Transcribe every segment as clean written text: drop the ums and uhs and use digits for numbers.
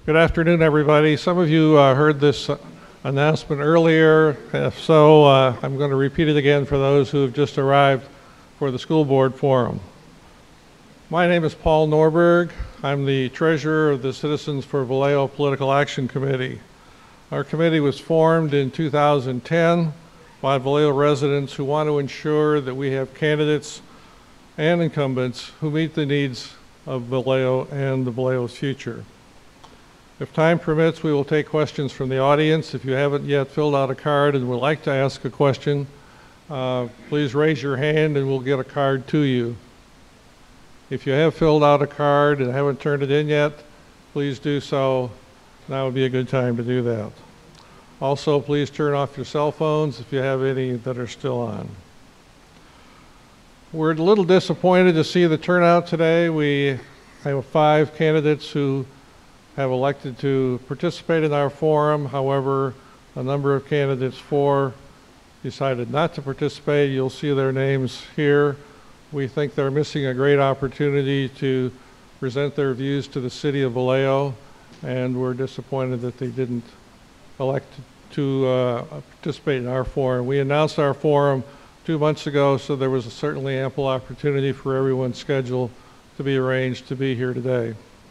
Good afternoon, everybody. Some of you heard this announcement earlier. If so, I'm going to repeat it again for those who have just arrived for the school board forum. My name is Paul Norberg. I'm the treasurer of the Citizens for Vallejo Political Action Committee. Our committee was formed in 2010 by Vallejo residents who want to ensure that we have candidates and incumbents who meet the needs of Vallejo and the Vallejo's future. If time permits, we will take questions from the audience. If you haven't yet filled out a card and would like to ask a question, please raise your hand and we'll get a card to you. If you have filled out a card and haven't turned it in yet, please do so. Now would be a good time to do that. Also, please turn off your cell phones if you have any that are still on. We're a little disappointed to see the turnout today. We have 5 candidates who have elected to participate in our forum. However, a number of candidates, 4, decided not to participate. You'll see their names here. We think they're missing a great opportunity to present their views to the city of Vallejo, and we're disappointed that they didn't elect to participate in our forum. We announced our forum 2 months ago, so there was certainly ample opportunity for everyone's schedule to be arranged to be here today.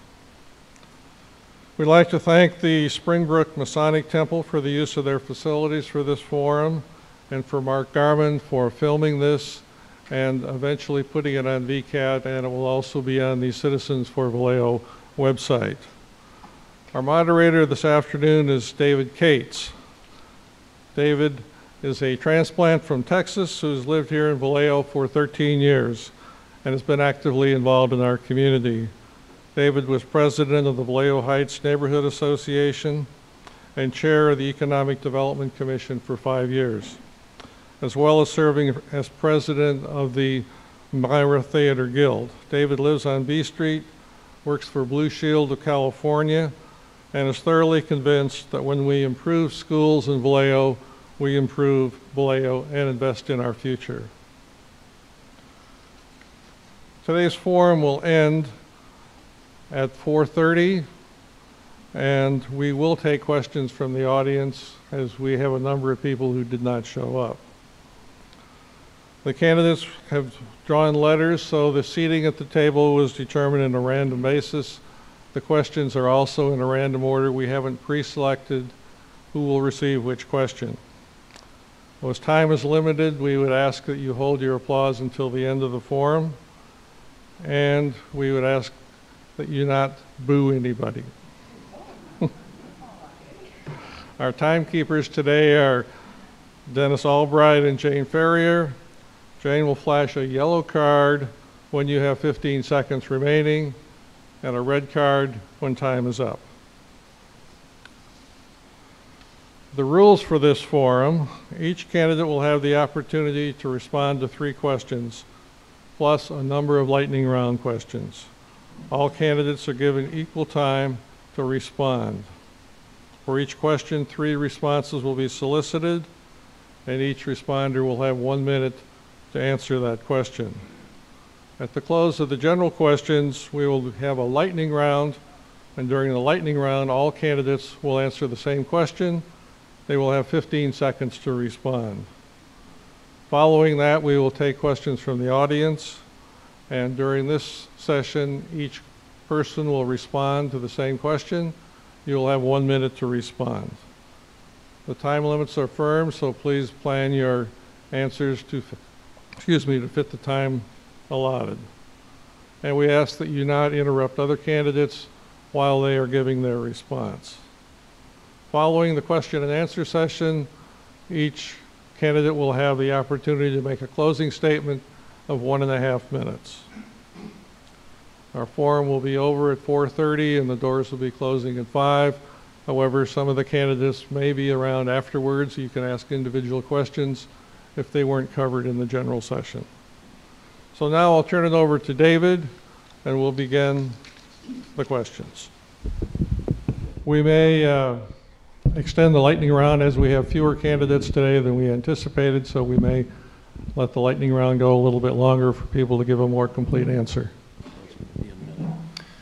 We'd like to thank the Springbrook Masonic Temple for the use of their facilities for this forum, and for Mark Garman for filming this and eventually putting it on VCAT, and it will also be on the Citizens for Vallejo website. Our moderator this afternoon is David Cates. David is a transplant from Texas who's lived here in Vallejo for 13 years and has been actively involved in our community. David was president of the Vallejo Heights Neighborhood Association and chair of the Economic Development Commission for 5 years, as well as serving as president of the Myra Theater Guild. David lives on B Street, works for Blue Shield of California, and is thoroughly convinced that when we improve schools in Vallejo, we improve Vallejo and invest in our future. Today's forum will end at 4:30, and we will take questions from the audience as we have a number of people who did not show up. The candidates have drawn letters, so the seating at the table was determined on a random basis. The questions are also in a random order. We haven't pre-selected who will receive which question. As time is limited, we would ask that you hold your applause until the end of the forum, and we would ask that you not boo anybody. Our timekeepers today are Dennis Albright and Jane Ferrier. Jane will flash a yellow card when you have 15 seconds remaining, and a red card when time is up. The rules for this forum: each candidate will have the opportunity to respond to 3 questions, plus a number of lightning round questions. All candidates are given equal time to respond. For each question, 3 responses will be solicited, and each responder will have 1 minute to answer that question. At the close of the general questions, we will have a lightning round, and during the lightning round, all candidates will answer the same question. They will have 15 seconds to respond. Following that, we will take questions from the audience, and during this session, each person will respond to the same question. You'll have 1 minute to respond. The time limits are firm, so please plan your answers to fit the time allotted. And we ask that you not interrupt other candidates while they are giving their response. Following the question and answer session, each candidate will have the opportunity to make a closing statement of 1.5 minutes. Our forum will be over at 4:30 and the doors will be closing at 5. However, some of the candidates may be around afterwards. You can ask individual questions if they weren't covered in the general session. So now I'll turn it over to David and we'll begin the questions. We may extend the lightning round as we have fewer candidates today than we anticipated, so we may let the lightning round go a little bit longer for people to give a more complete answer.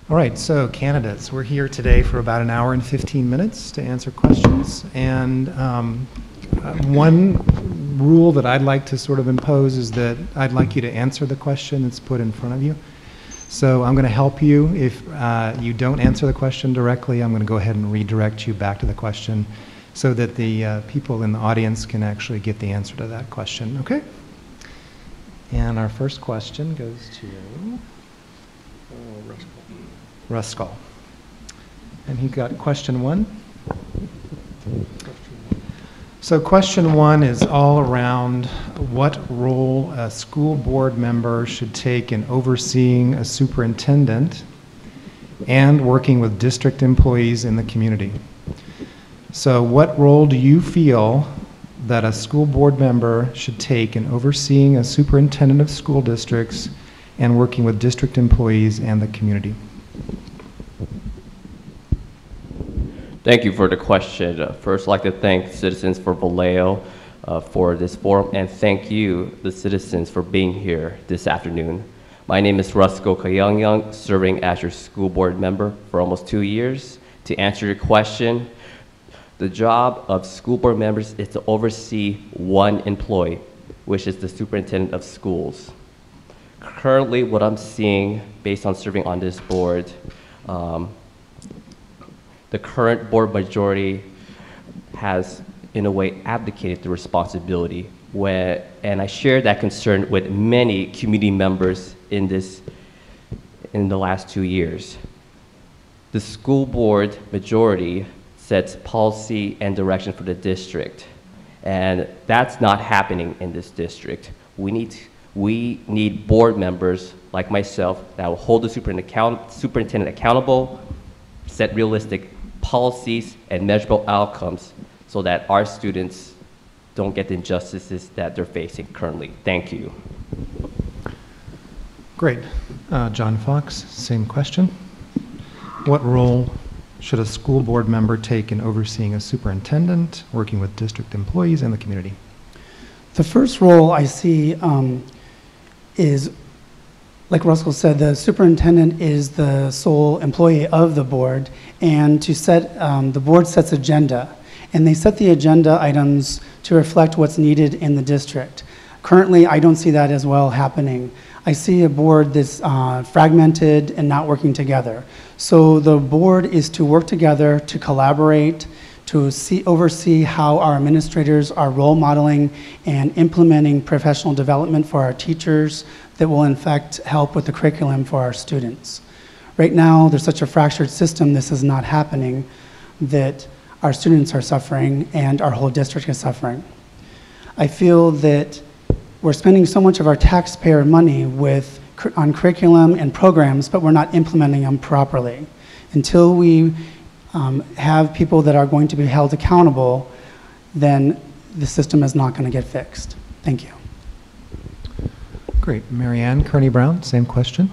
All right, so candidates, we're here today for about an hour and 15 minutes to answer questions. And one rule that I'd like to sort of impose is that I'd like you to answer the question that's put in front of you. So I'm going to help you. If you don't answer the question directly, I'm going to go ahead and redirect you back to the question so that the people in the audience can actually get the answer to that question, okay? And our first question goes to Ruskell. And he got question 1. So question 1 is all around what role a school board member should take in overseeing a superintendent and working with district employees in the community. So what role do you feel that a school board member should take in overseeing a superintendent of school districts and working with district employees and the community? Thank you for the question. First, I'd like to thank citizens for Vallejo for this forum, and thank you, the citizens, for being here this afternoon. My name is Ruskell Kayangyang, serving as your school board member for almost 2 years. To answer your question, the job of school board members is to oversee one employee, which is the superintendent of schools. Currently, what I'm seeing, based on serving on this board, the current board majority has, in a way, abdicated the responsibility. And I share that concern with many community members in the last 2 years. The school board majority sets policy and direction for the district, and that's not happening in this district. We need board members like myself that will hold the superintendent accountable, set realistic policies and measurable outcomes so that our students don't get the injustices that they're facing currently. Thank you. Great. John Fox, same question. What role should a school board member take in overseeing a superintendent, working with district employees and the community? The first role I see is, like Ruskell said, the superintendent is the sole employee of the board, and to set, the board sets agenda, and they set the agenda items to reflect what's needed in the district. Currently, I don't see that as well happening. I see a board that's fragmented and not working together. So the board is to work together, to collaborate, to oversee how our administrators are role modeling and implementing professional development for our teachers that will in fact help with the curriculum for our students. Right now, there's such a fractured system, this is not happening, that our students are suffering and our whole district is suffering. I feel that we're spending so much of our taxpayer money on curriculum and programs, but we're not implementing them properly. Until we have people that are going to be held accountable, then the system is not going to get fixed. Thank you. Great. Marianne Kearney-Brown, same question.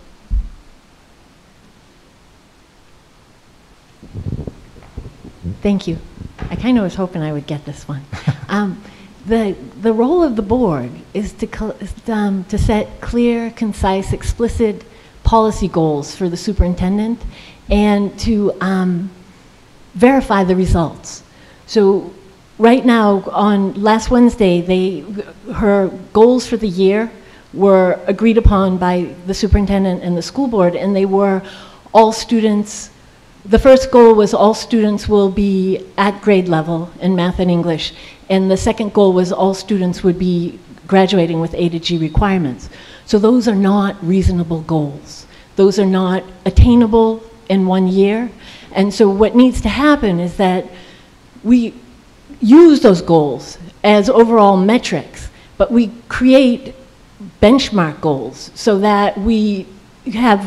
Thank you. I kind of was hoping I would get this one. The role of the board is to set clear, concise, explicit policy goals for the superintendent and to verify the results. So right now, on last Wednesday, her goals for the year were agreed upon by the superintendent and the school board, and they were all students. The first goal was all students will be at grade level in math and English, and the second goal was all students would be graduating with A to G requirements. So those are not reasonable goals. Those are not attainable in 1 year. And so what needs to happen is that we use those goals as overall metrics, but we create benchmark goals so that we have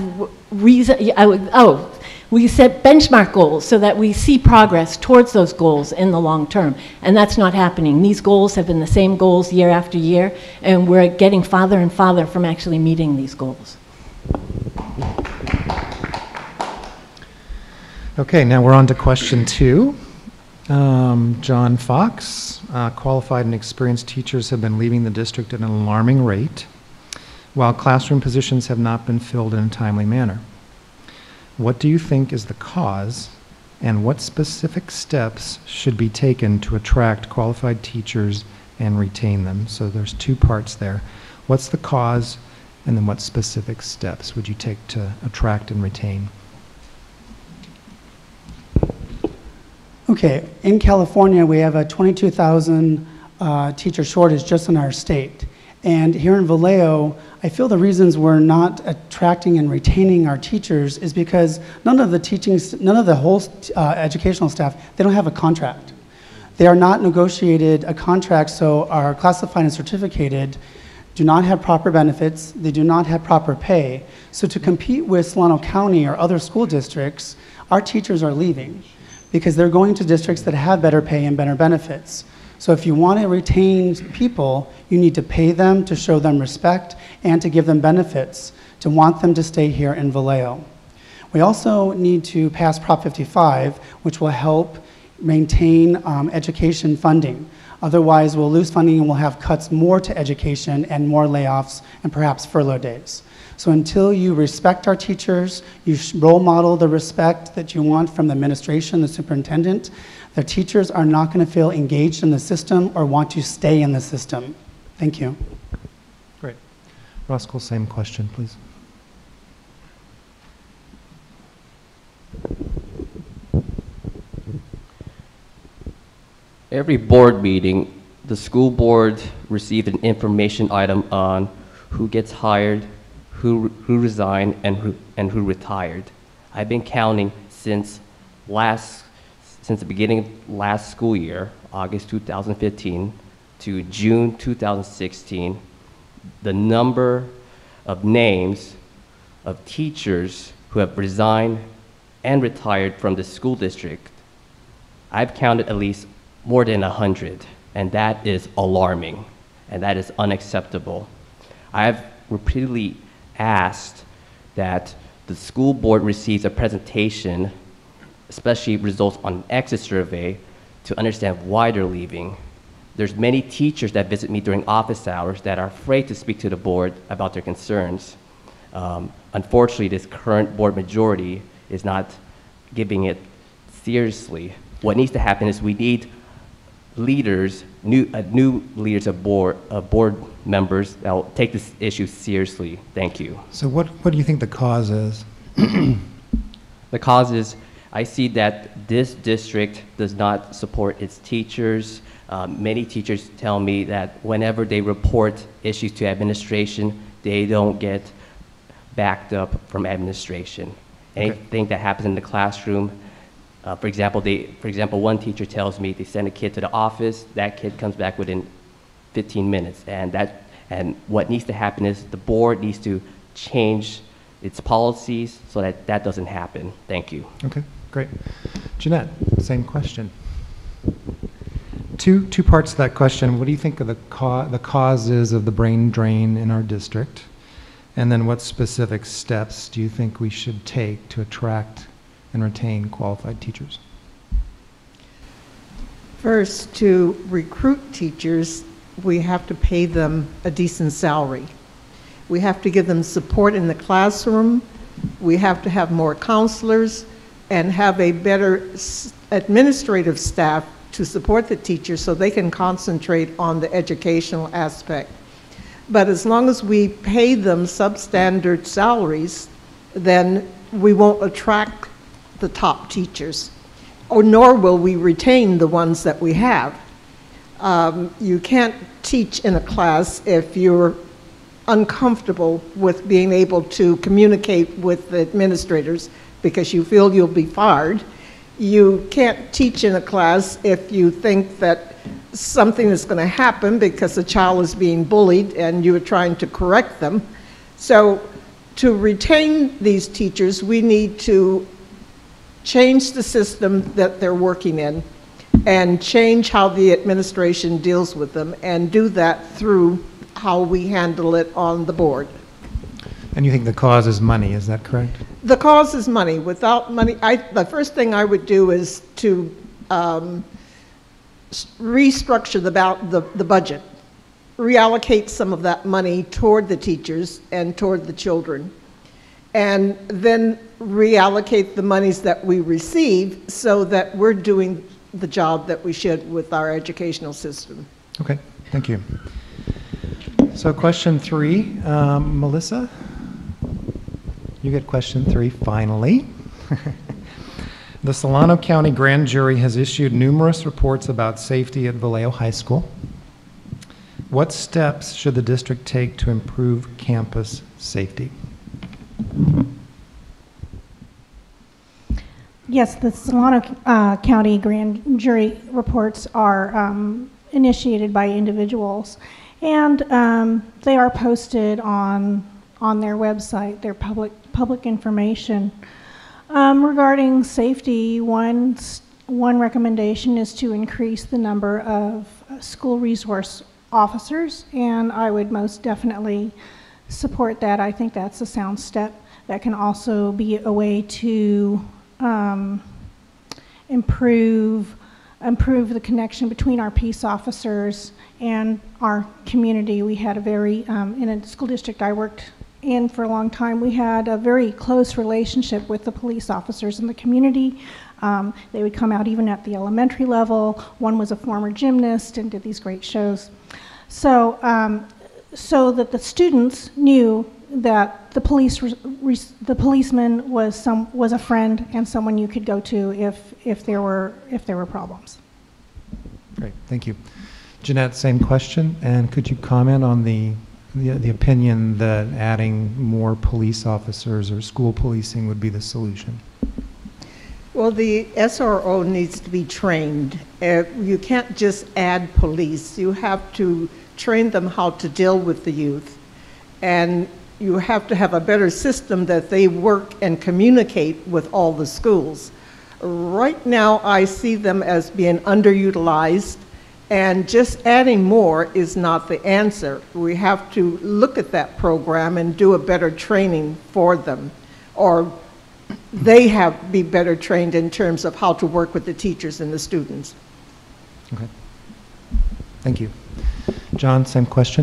we set benchmark goals so that we see progress towards those goals in the long term. And that's not happening. These goals have been the same goals year after year, and we're getting farther and farther from actually meeting these goals. Okay, now we're on to question 2. John Fox, qualified and experienced teachers have been leaving the district at an alarming rate, while classroom positions have not been filled in a timely manner. What do you think is the cause, and what specific steps should be taken to attract qualified teachers and retain them? So there's two parts there. What's the cause, and then what specific steps would you take to attract and retain? Okay, in California, we have a 22,000 teacher shortage just in our state. And here in Vallejo, I feel the reasons we're not attracting and retaining our teachers is because none of the whole educational staff, they don't have a contract. They are not negotiated a contract, so are classified and certificated, do not have proper benefits, they do not have proper pay. So to compete with Solano County or other school districts, our teachers are leaving because they're going to districts that have better pay and better benefits. So if you want to retain people, you need to pay them, to show them respect, and to give them benefits, to want them to stay here in Vallejo. We also need to pass Prop 55, which will help maintain education funding. Otherwise, we'll lose funding and we'll have cuts more to education and more layoffs and perhaps furlough days. So until you respect our teachers, you role model the respect that you want from the administration, the superintendent, the teachers are not going to feel engaged in the system or want to stay in the system. Thank you. Great. Roscoe, same question, please. Every board meeting, the school board received an information item on who gets hired, who resigned, and who retired. I've been counting since the beginning of last school year, August 2015 to June 2016, the number of names of teachers who have resigned and retired from the school district. I've counted at least more than 100, and that is alarming, and that is unacceptable. I've repeatedly asked that the school board receives a presentation, especially results on an exit survey, to understand why they're leaving. There's many teachers that visit me during office hours that are afraid to speak to the board about their concerns. Unfortunately, this current board majority is not giving it seriously. What needs to happen is we need leaders, new leaders of board members that will take this issue seriously. Thank you. So what do you think the cause is? The cause is I see that this district does not support its teachers. Many teachers tell me that whenever they report issues to administration, they don't get backed up from administration. Anything that happens in the classroom, for example, one teacher tells me they send a kid to the office, that kid comes back within 15 minutes, and what needs to happen is the board needs to change its policies so that that doesn't happen. Thank you. Okay, great. Jeanette, same question. Two parts to that question. What do you think of the causes of the brain drain in our district? And then what specific steps do you think we should take to attract and retain qualified teachers? First, to recruit teachers, we have to pay them a decent salary. We have to give them support in the classroom. We have to have more counselors and have a better administrative staff to support the teachers so they can concentrate on the educational aspect. But as long as we pay them substandard salaries, then we won't attract the top teachers, or nor will we retain the ones that we have. You can't teach in a class if you're uncomfortable with being able to communicate with the administrators because you feel you'll be fired. You can't teach in a class if you think that something is going to happen because a child is being bullied and you are trying to correct them. So to retain these teachers, we need to change the system that they're working in and change how the administration deals with them, and do that through how we handle it on the board. And you think the cause is money, is that correct? The cause is money. Without money, the first thing I would do is to restructure the budget, reallocate some of that money toward the teachers and toward the children. and then reallocate the monies that we receive so that we're doing the job that we should with our educational system. Okay, thank you. So question 3, Melissa, you get question 3 finally. The Solano County Grand Jury has issued numerous reports about safety at Vallejo High School. What steps should the district take to improve campus safety? Yes, the Solano County Grand Jury reports are initiated by individuals, and they are posted on their website. They're public information. Regarding safety, one recommendation is to increase the number of school resource officers, and I would most definitely support that. I think that's a sound step. That can also be a way to improve the connection between our peace officers and our community. We had a very, in a school district I worked in for a long time, we had a very close relationship with the police officers in the community. They would come out even at the elementary level. One was a former gymnast and did these great shows. So, so that the students knew that the policeman was a friend and someone you could go to if there were problems. Great, thank you. Jeanette, same question, and could you comment on the opinion that adding more police officers or school policing would be the solution? Well, the SRO needs to be trained. You can't just add police. You have to train them how to deal with the youth. And you have to have a better system that they work and communicate with all the schools. Right now, I see them as being underutilized, and just adding more is not the answer. We have to look at that program and do a better training for them, or they be better trained in terms of how to work with the teachers and the students. Okay, thank you. John, same question.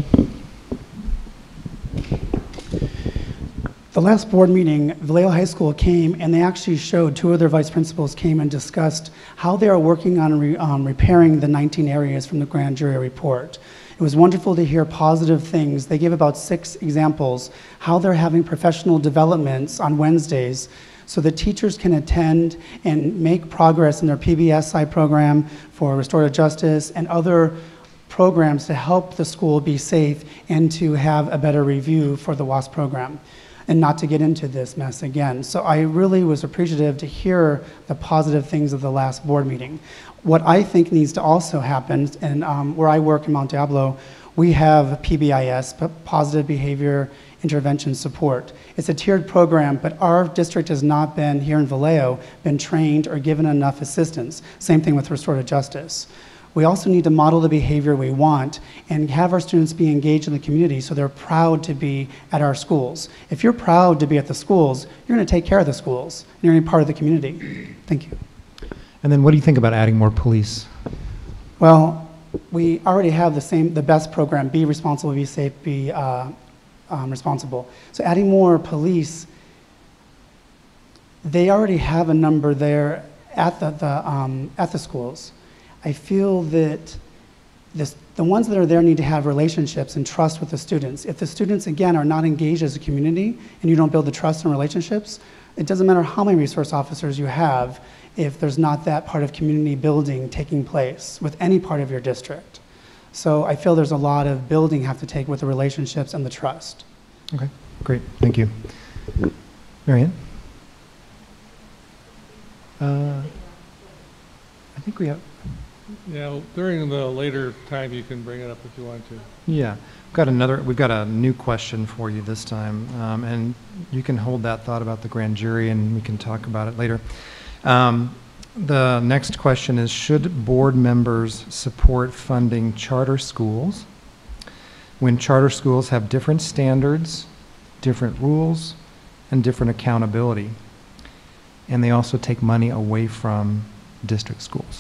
The last board meeting, Vallejo High School came and they actually showed, 2 of their vice principals came and discussed how they are working on repairing the 19 areas from the grand jury report. It was wonderful to hear positive things. They gave about 6 examples, how they're having professional developments on Wednesdays so that teachers can attend and make progress in their PBSI program for restorative justice and other programs to help the school be safe and to have a better review for the WASP program, and not to get into this mess again. So I really was appreciative to hear the positive things of the last board meeting. What I think needs to also happen, and where I work in Mount Diablo, we have PBIS, Positive Behavior Intervention Support. It's a tiered program, but our district has not been, here in Vallejo, been trained or given enough assistance. Same thing with restorative justice. We also need to model the behavior we want and have our students be engaged in the community so they're proud to be at our schools. If you're proud to be at the schools, you're going to take care of the schools, and you're going to be part of the community. Thank you. And then what do you think about adding more police? Well, we already have the best program, Be Responsible, Be Safe, Be Responsible. So adding more police, they already have a number there at the schools. I feel that the ones that are there need to have relationships and trust with the students. If the students, again, are not engaged as a community and you don't build the trust and relationships, it doesn't matter how many resource officers you have if there's not that part of community building taking place with any part of your district. So I feel there's a lot of building have to take with the relationships and the trust. Okay, great, thank you. Marianne? I think we have... Yeah, during the later time, you can bring it up if you want to. Yeah, we've got a new question for you this time, and you can hold that thought about the grand jury and we can talk about it later. The next question is, should board members support funding charter schools when charter schools have different standards, different rules, and different accountability? And they also take money away from district schools.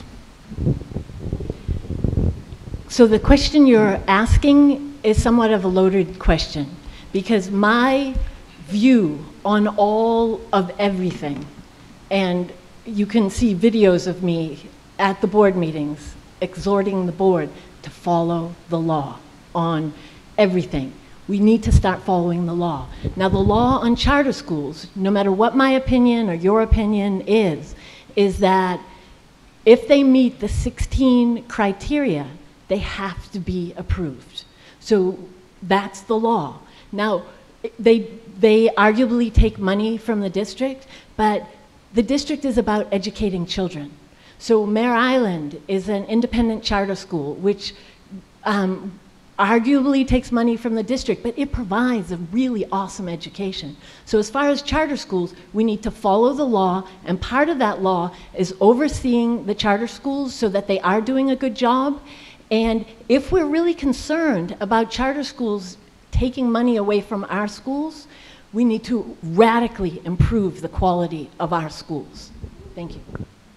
So the question you're asking is somewhat of a loaded question, because my view on all of everything. And you can see videos of me at the board meetings exhorting the board to follow the law on everything. We need to start following the law. Now, the law on charter schools, no matter what my opinion or your opinion is that if they meet the 16 criteria, they have to be approved. So that's the law. Now, they arguably take money from the district, but the district is about educating children. So Mare Island is an independent charter school, which arguably takes money from the district, but it provides a really awesome education. So as far as charter schools, we need to follow the law, and part of that law is overseeing the charter schools so that they are doing a good job. And if we're really concerned about charter schools taking money away from our schools, we need to radically improve the quality of our schools. Thank you.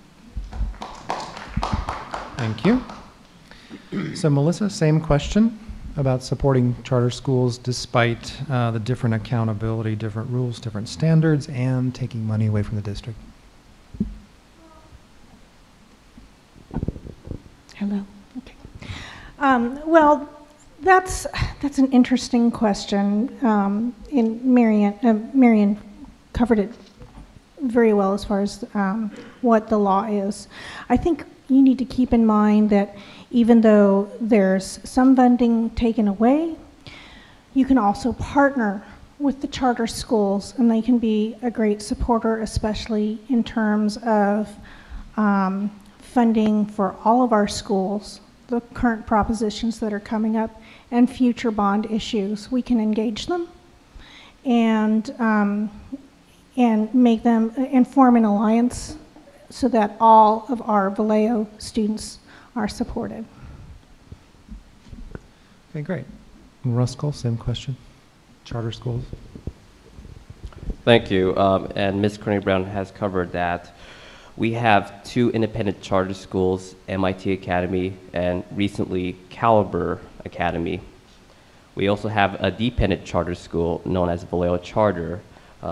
Thank you. So Melissa, same question about supporting charter schools despite the different accountability, different rules, different standards, and taking money away from the district. Hello. Okay. Well, that's an interesting question. Marion covered it very well as far as what the law is. I think you need to keep in mind that even though there's some funding taken away, you can also partner with the charter schools, and they can be a great supporter, especially in terms of funding for all of our schools, the current propositions that are coming up, and future bond issues. We can engage them and make them, and form an alliance so that all of our Vallejo students are supported. Okay, great. And Ruskell, same question. Charter schools. Thank you. And Ms. Carney Brown has covered that. We have two independent charter schools, MIT Academy and recently Caliber Academy. We also have a dependent charter school known as Vallejo Charter.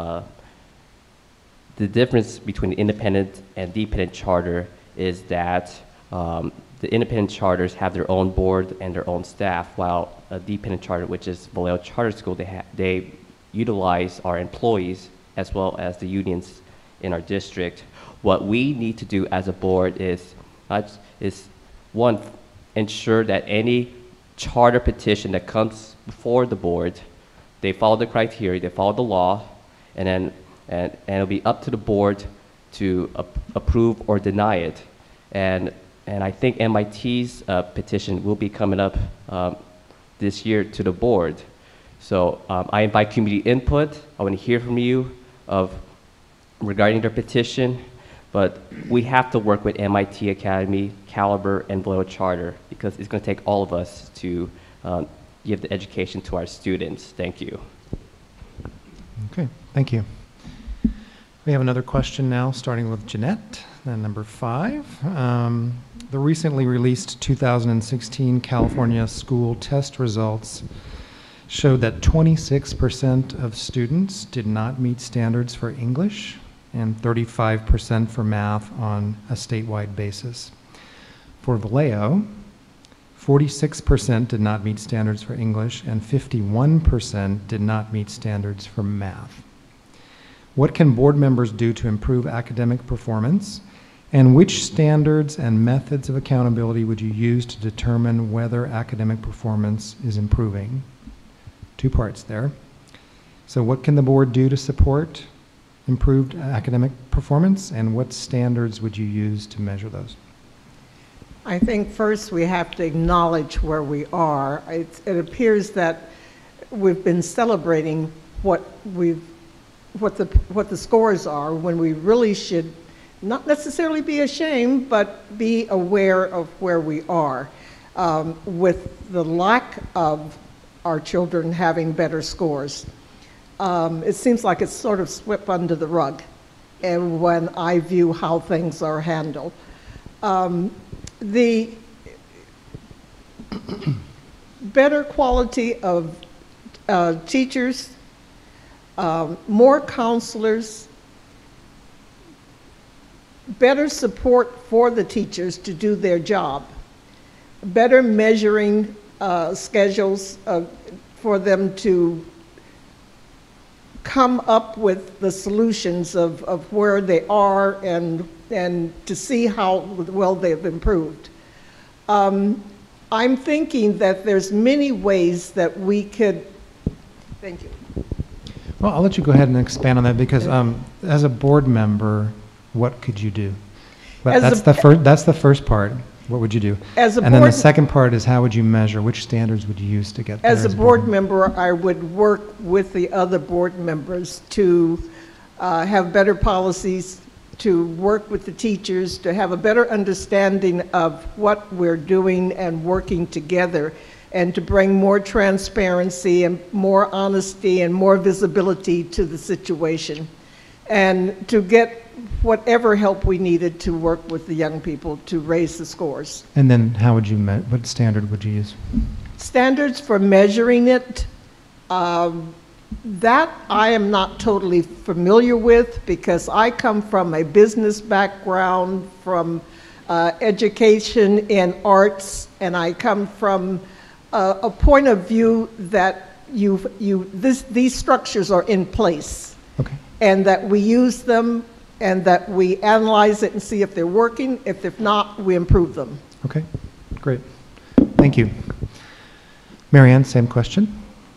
The difference between independent and dependent charter is that the independent charters have their own board and their own staff, while a dependent charter, which is Vallejo Charter School, they utilize our employees as well as the unions in our district. What we need to do as a board is one, ensure that any charter petition that comes before the board, they follow the criteria, they follow the law, and it'll be up to the board to approve or deny it. And I think MIT's petition will be coming up this year to the board. So I invite community input. I want to hear from you regarding their petition, but we have to work with MIT Academy, Caliber, and Vallejo Charter because it's going to take all of us to give the education to our students. Thank you. Okay, thank you. We have another question now, starting with Jeanette, then number 5. The recently released 2016 California school test results showed that 26% of students did not meet standards for English and 35% for math on a statewide basis. For Vallejo, 46% did not meet standards for English and 51% did not meet standards for math. What can board members do to improve academic performance? And which standards and methods of accountability would you use to determine whether academic performance is improving? 2 parts there. So what can the board do to support improved academic performance, and what standards would you use to measure those? I think first we have to acknowledge where we are. It appears that we've been celebrating what the scores are when we really should not necessarily be ashamed, but be aware of where we are with the lack of our children having better scores. It seems like it's sort of swept under the rug and when I view how things are handled. The better quality of teachers more counselors, better support for the teachers to do their job, better measuring schedules for them to come up with the solutions of where they are and to see how well they've improved. I'm thinking that there's many ways that we could, thank you. Well, I'll let you go ahead and expand on that because as a board member, what could you do? But that's the first part. What would you do? And then the second part is how would you measure? Which standards would you use to get there? As a board member, I would work with the other board members to have better policies, to work with the teachers, to have a better understanding of what we're doing and working together, and to bring more transparency and more honesty and more visibility to the situation, and to get whatever help we needed to work with the young people to raise the scores. And then how would you, what standard would you use? Standards for measuring it, that I am not totally familiar with because I come from a business background, from education in arts, and I come from a point of view that these structures are in place. Okay. And that we use them and that we analyze it and see if they're working. If not, we improve them. Okay, great. Thank you. Marianne, same question.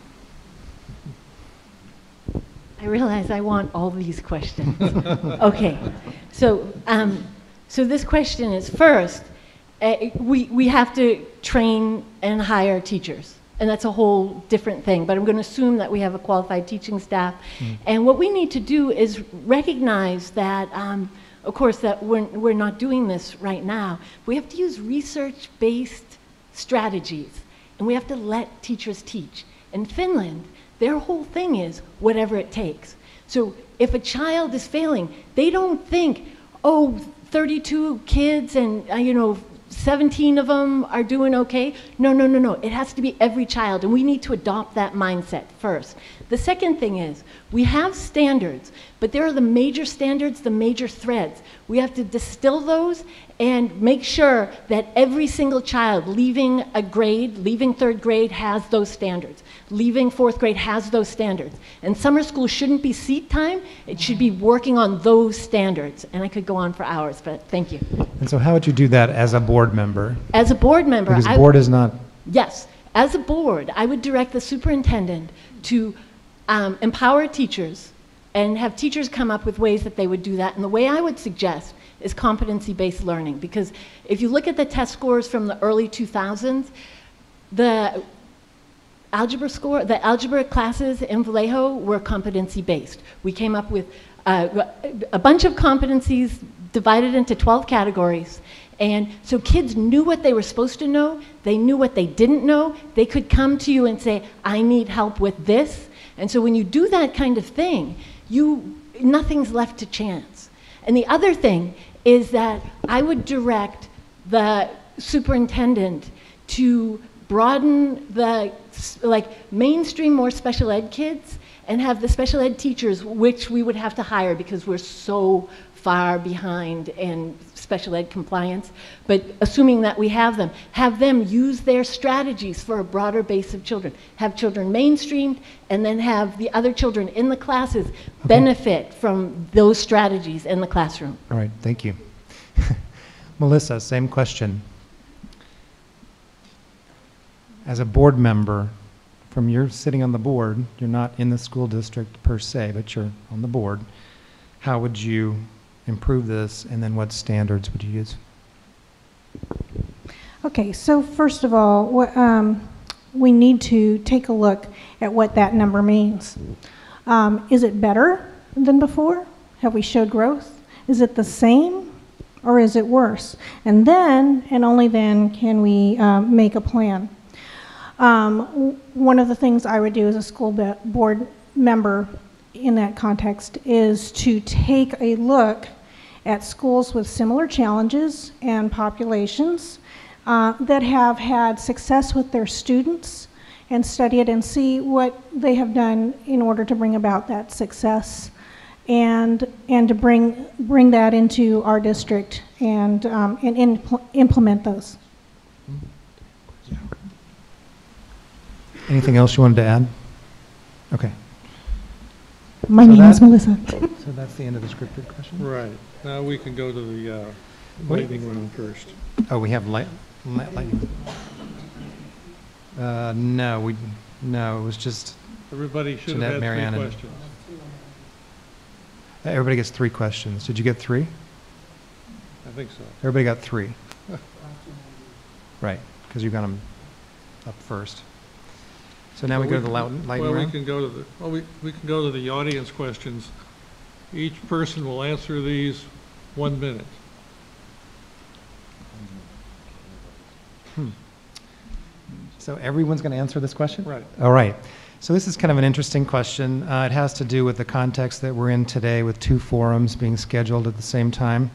I realize I want all these questions. Okay, so this question is first, we have to train and hire teachers, and that's a whole different thing, but I'm going to assume that we have a qualified teaching staff. And what we need to do is recognize that, of course, that we're not doing this right now. We have to use research-based strategies, and we have to let teachers teach. In Finland, their whole thing is whatever it takes. So if a child is failing, they don't think, oh, 32 kids and 17 of them are doing okay. No. It has to be every child, and we need to adopt that mindset first. The second thing is, we have standards, but there are the major standards, the major threads. We have to distill those and make sure that every single child leaving a grade, leaving third grade, has those standards. Leaving fourth grade has those standards. And summer school shouldn't be seat time, it should be working on those standards. And I could go on for hours, but thank you. And so how would you do that as a board member? As a board member, Because board is not... Yes. As a board, I would direct the superintendent to empower teachers and have teachers come up with ways that they would do that. And the way I would suggest is competency-based learning. Because if you look at the test scores from the early 2000s, the algebra classes in Vallejo were competency-based. We came up with a bunch of competencies divided into 12 categories. And so kids knew what they were supposed to know, they knew what they didn't know, they could come to you and say, I need help with this. And so when you do that kind of thing, nothing's left to chance. And the other thing is that I would direct the superintendent to broaden mainstream more special ed kids and have the special ed teachers, which we would have to hire because we're so far behind in special ed compliance, but assuming that we have them use their strategies for a broader base of children. Have children mainstreamed, and then have the other children in the classes benefit from those strategies in the classroom. All right, thank you. Melissa, same question. As a board member, from you're sitting on the board, you're not in the school district per se, but you're on the board, how would you improve this, and then what standards would you use? Okay, so first of all, we need to take a look at what that number means. Is it better than before? Have we showed growth? Is it the same, or is it worse? And then, and only then, can we make a plan. One of the things I would do as a school board member in that context is to take a look at schools with similar challenges and populations that have had success with their students and study it and see what they have done in order to bring about that success, and to bring that into our district and implement those. Anything else you wanted to add? Okay. My So name is that- Melissa. So that's the end of the scripted questions? Right. Now we can go to the lightning round first. Oh, we have lightning. No, it was just, Everybody should Jeanette, have had Marianne, three and- questions. everybody gets 3 questions. Did you get 3? I think so. Everybody got 3. Right, because you got them up first. So now we go to the lightning Well, we round? can go to we can go to the audience questions. Each person will answer these 1 minute. So everyone's going to answer this question? Right. All right. So this is kind of an interesting question. It has to do with the context that we're in today with 2 forums being scheduled at the same time.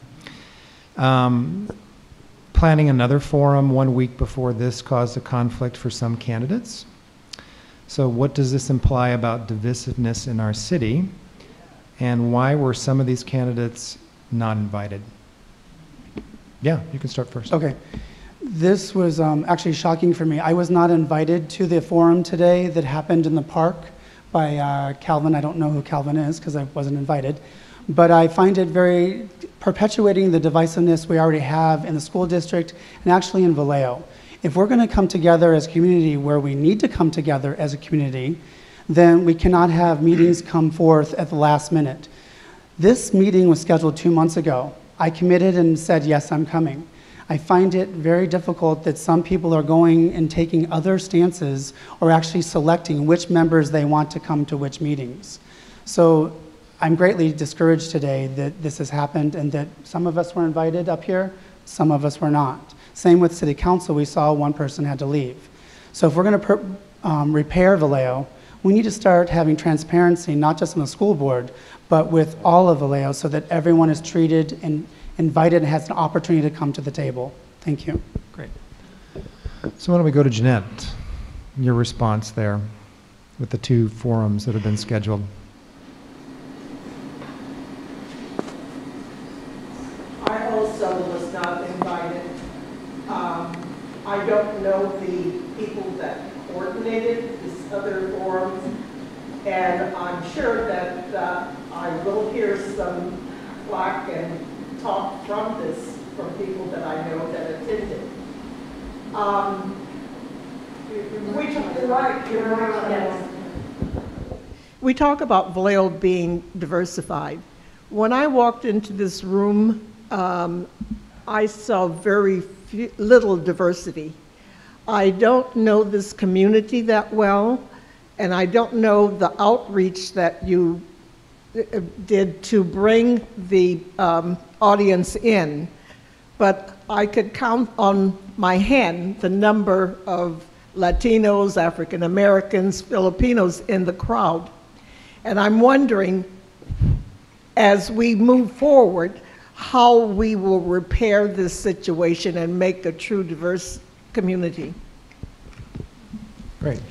Planning another forum 1 week before this caused a conflict for some candidates. So what does this imply about divisiveness in our city? And why were some of these candidates not invited? Yeah, you can start first. Okay. This was actually shocking for me. I was not invited to the forum today that happened in the park by Calvin. I don't know who Calvin is because I wasn't invited. But I find it very perpetuating the divisiveness we already have in the school district and actually in Vallejo. If we're going to come together as a community where we need to come together as a community, then we cannot have meetings come forth at the last minute. This meeting was scheduled 2 months ago. I committed and said, yes, I'm coming. I find it very difficult that some people are going and taking other stances or actually selecting which members they want to come to which meetings. So I'm greatly discouraged today that this has happened and that some of us were invited up here, some of us were not. Same with City Council, we saw one person had to leave. So if we're going to repair Vallejo, we need to start having transparency, not just on the school board, but with all of Vallejo so that everyone is treated and invited and has an opportunity to come to the table. Thank you. Great. So why don't we go to Jeanette, your response there with the 2 forums that have been scheduled. I also was not invited. I don't know the people that coordinated this other forum, and I'm sure that I will hear some flack and talk from this from people that I know that attended. We talk about Vallejo being diversified. When I walked into this room, I saw very little diversity. I don't know this community that well, and I don't know the outreach that you did to bring the audience in, but I could count on my hand the number of Latinos, African Americans, Filipinos in the crowd. And I'm wondering, as we move forward, how we will repair this situation and make a true diverse community. Great.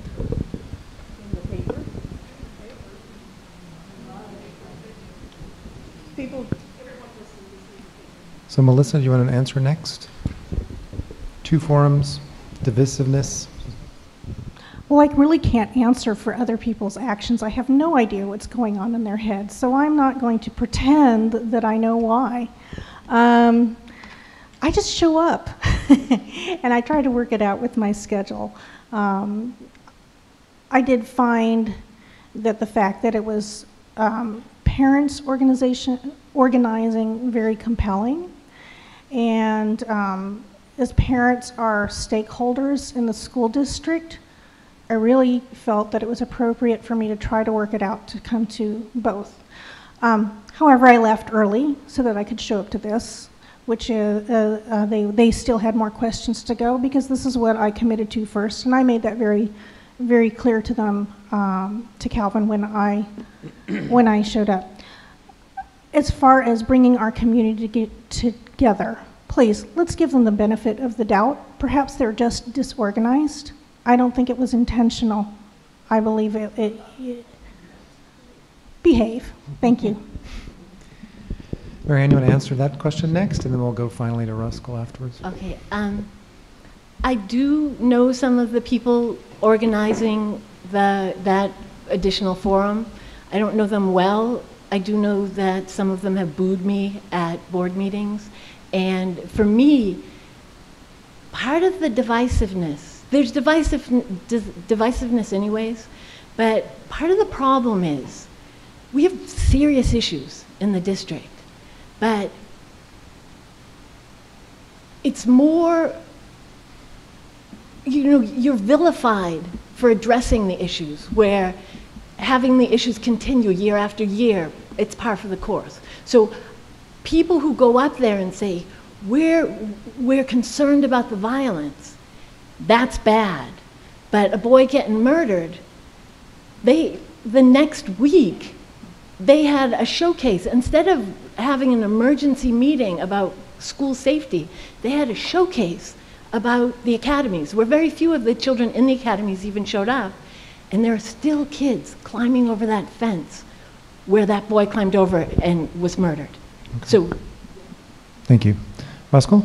So Melissa, do you want to answer next? 2 forums, divisiveness. Well, I really can't answer for other people's actions. I have no idea what's going on in their heads, so I'm not going to pretend that I know why. I just show up, and I try to work it out with my schedule. I did find that the fact that it was parents' organizing very compelling, and as parents are stakeholders in the school district, I really felt that it was appropriate for me to try to work it out to come to both. However, I left early so that I could show up to this, which they still had more questions to go because this is what I committed to first, and I made that very, very clear to them, to Calvin when I showed up. As far as bringing our community together, please, let's give them the benefit of the doubt. Perhaps they're just disorganized. I don't think it was intentional. I believe behave. Thank you. Marianne, you want to answer that question next, and then we'll go finally to Ruskell afterwards. Okay. I do know some of the people organizing that additional forum. I don't know them well. I do know that some of them have booed me at board meetings. And for me, part of the divisiveness, there's divisiveness anyways, but part of the problem is we have serious issues in the district, but it's more, you know, you're vilified for addressing the issues, where having the issues continue year after year, it's par for the course. So people who go up there and say, we're concerned about the violence, that's bad. But a boy getting murdered, the next week, they had a showcase. Instead of having an emergency meeting about school safety, they had a showcase about the academies, where very few of the children in the academies even showed up. And there are still kids climbing over that fence where that boy climbed over and was murdered. Okay. So, thank you. Ruskell?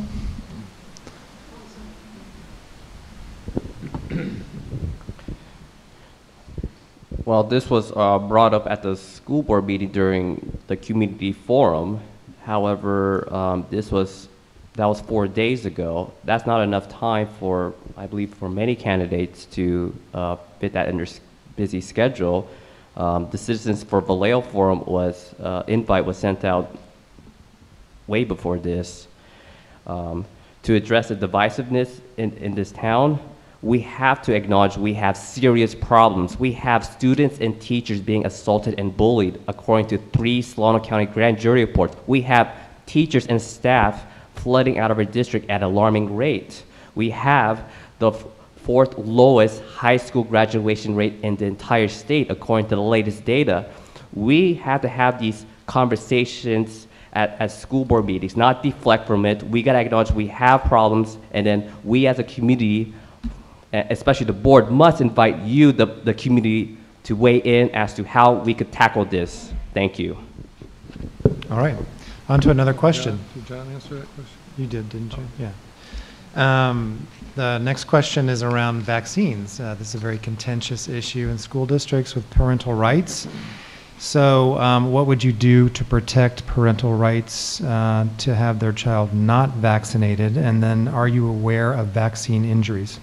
Well, this was brought up at the school board meeting during the community forum. However, that was 4 days ago. That's not enough time for, I believe, for many candidates to fit that in their busy schedule. The Citizens for Vallejo Forum invite was sent out way before this. To address the divisiveness in this town, we have to acknowledge we have serious problems. We have students and teachers being assaulted and bullied, according to 3 Solano County grand jury reports. We have teachers and staff flooding out of our district at an alarming rate. We have the 4th lowest high school graduation rate in the entire state, according to the latest data. We have to have these conversations at school board meetings, not deflect from it. We gotta acknowledge we have problems, and then we as a community, especially the board, must invite you, the community, to weigh in as to how we could tackle this. Thank you. All right, on to another question. Did John answer that question? You did, didn't you? Yeah. The next question is around vaccines. This is a very contentious issue in school districts with parental rights. So what would you do to protect parental rights to have their child not vaccinated? And then are you aware of vaccine injuries?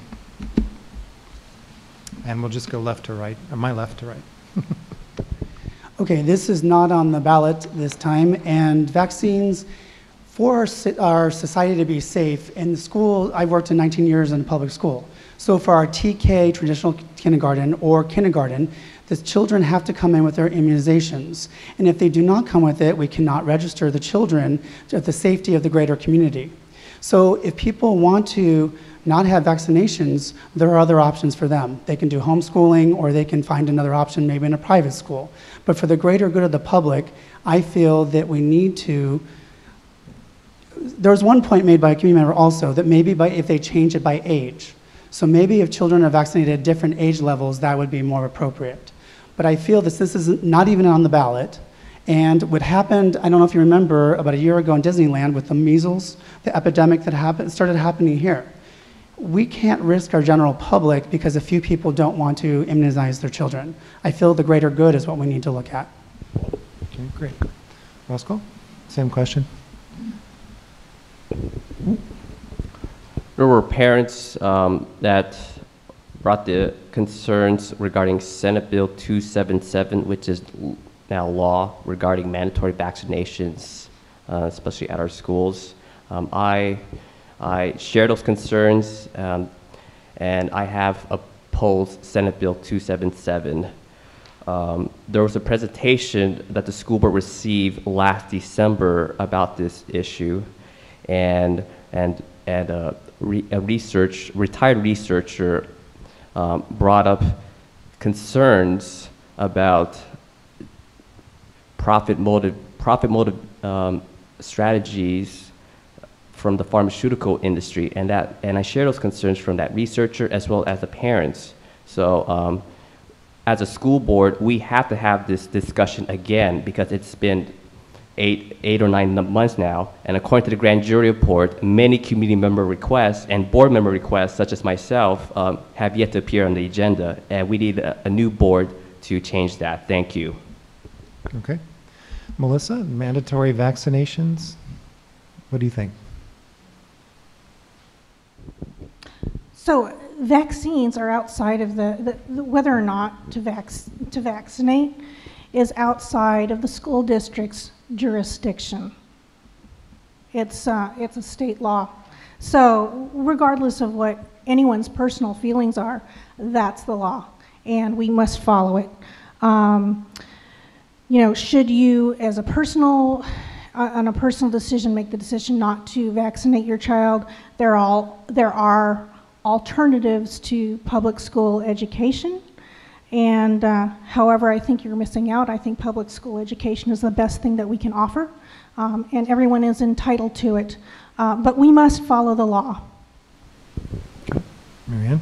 And we'll just go left to right, or my left to right. Okay, this is not on the ballot this time, and vaccines for our society to be safe. In the school, I worked in 19 years in public school. So for our TK, traditional kindergarten, or kindergarten, the children have to come in with their immunizations. And if they do not come with it, we cannot register the children at the safety of the greater community. So if people want to not have vaccinations, there are other options for them. They can do homeschooling, or they can find another option maybe in a private school. But for the greater good of the public, I feel that we need to. There was one point made by a community member also that maybe if they change it by age. So maybe if children are vaccinated at different age levels, that would be more appropriate. But I feel that this is not even on the ballot. And what happened, I don't know if you remember, about a year ago in Disneyland with the measles, the epidemic that started happening here. We can't risk our general public because a few people don't want to immunize their children. I feel the greater good is what we need to look at. Okay, great. Ruskell, same question. There were parents that brought the concerns regarding Senate Bill 277, which is now law regarding mandatory vaccinations, especially at our schools. I share those concerns, and I have opposed Senate Bill 277. There was a presentation that the school board received last December about this issue, and a retired researcher brought up concerns about profit motive strategies from the pharmaceutical industry, and I share those concerns from that researcher as well as the parents. So as a school board, we have to have this discussion again because it's been eight or 9 months now, and according to the grand jury report, many community member requests and board member requests, such as myself, have yet to appear on the agenda, and we need a new board to change that. Thank you. Okay. Melissa, mandatory vaccinations, what do you think? So vaccines are outside of whether or not to vaccinate is outside of the school district's jurisdiction. It's a state law. So regardless of what anyone's personal feelings are, that's the law, and we must follow it. You know, should you, as a personal, on a personal decision, make the decision not to vaccinate your child, there are alternatives to public school education. And however, I think you're missing out. I think public school education is the best thing that we can offer, and everyone is entitled to it. But we must follow the law. Marianne?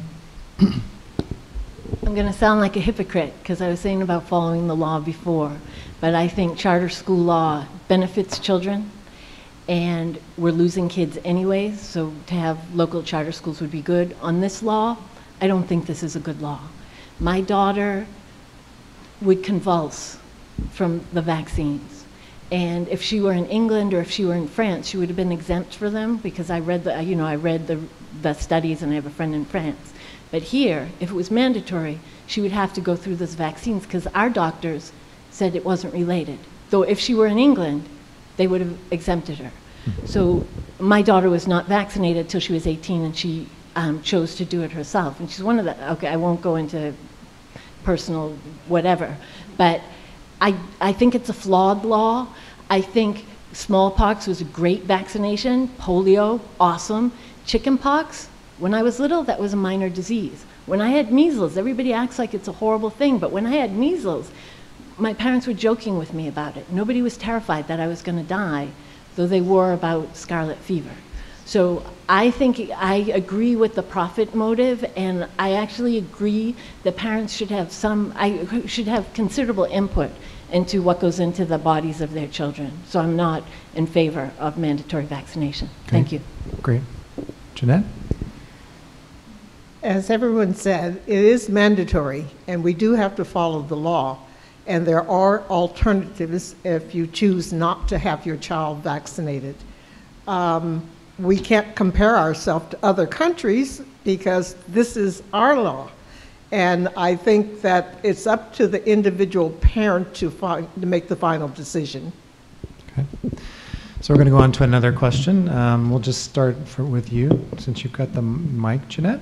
I'm going to sound like a hypocrite because I was saying about following the law before, but I think charter school law benefits children, and we're losing kids anyways, so to have local charter schools would be good. On this law, I don't think this is a good law. My daughter would convulse from the vaccines, and if she were in England or if she were in France, she would have been exempt for them because I read the studies, and I have a friend in France. But here, if it was mandatory, she would have to go through those vaccines because our doctors said it wasn't related. Though if she were in England, they would have exempted her. So my daughter was not vaccinated till she was 18, and she chose to do it herself. And she's one of the, okay, I won't go into personal whatever, but I think it's a flawed law. I think smallpox was a great vaccination, polio, awesome. Chickenpox, when I was little, that was a minor disease. When I had measles, everybody acts like it's a horrible thing, but when I had measles, my parents were joking with me about it. Nobody was terrified that I was going to die, though they were about scarlet fever. So I think I agree with the profit motive, and I actually agree that parents should have should have considerable input into what goes into the bodies of their children. So I'm not in favor of mandatory vaccination. Okay. Thank you. Great. Jeanette? As everyone said, it is mandatory, and we do have to follow the law. And there are alternatives if you choose not to have your child vaccinated. We can't compare ourselves to other countries because this is our law. And I think that it's up to the individual parent to make the final decision. Okay. So we're going to go on to another question. We'll just start with you, since you've got the mic, Jeanette.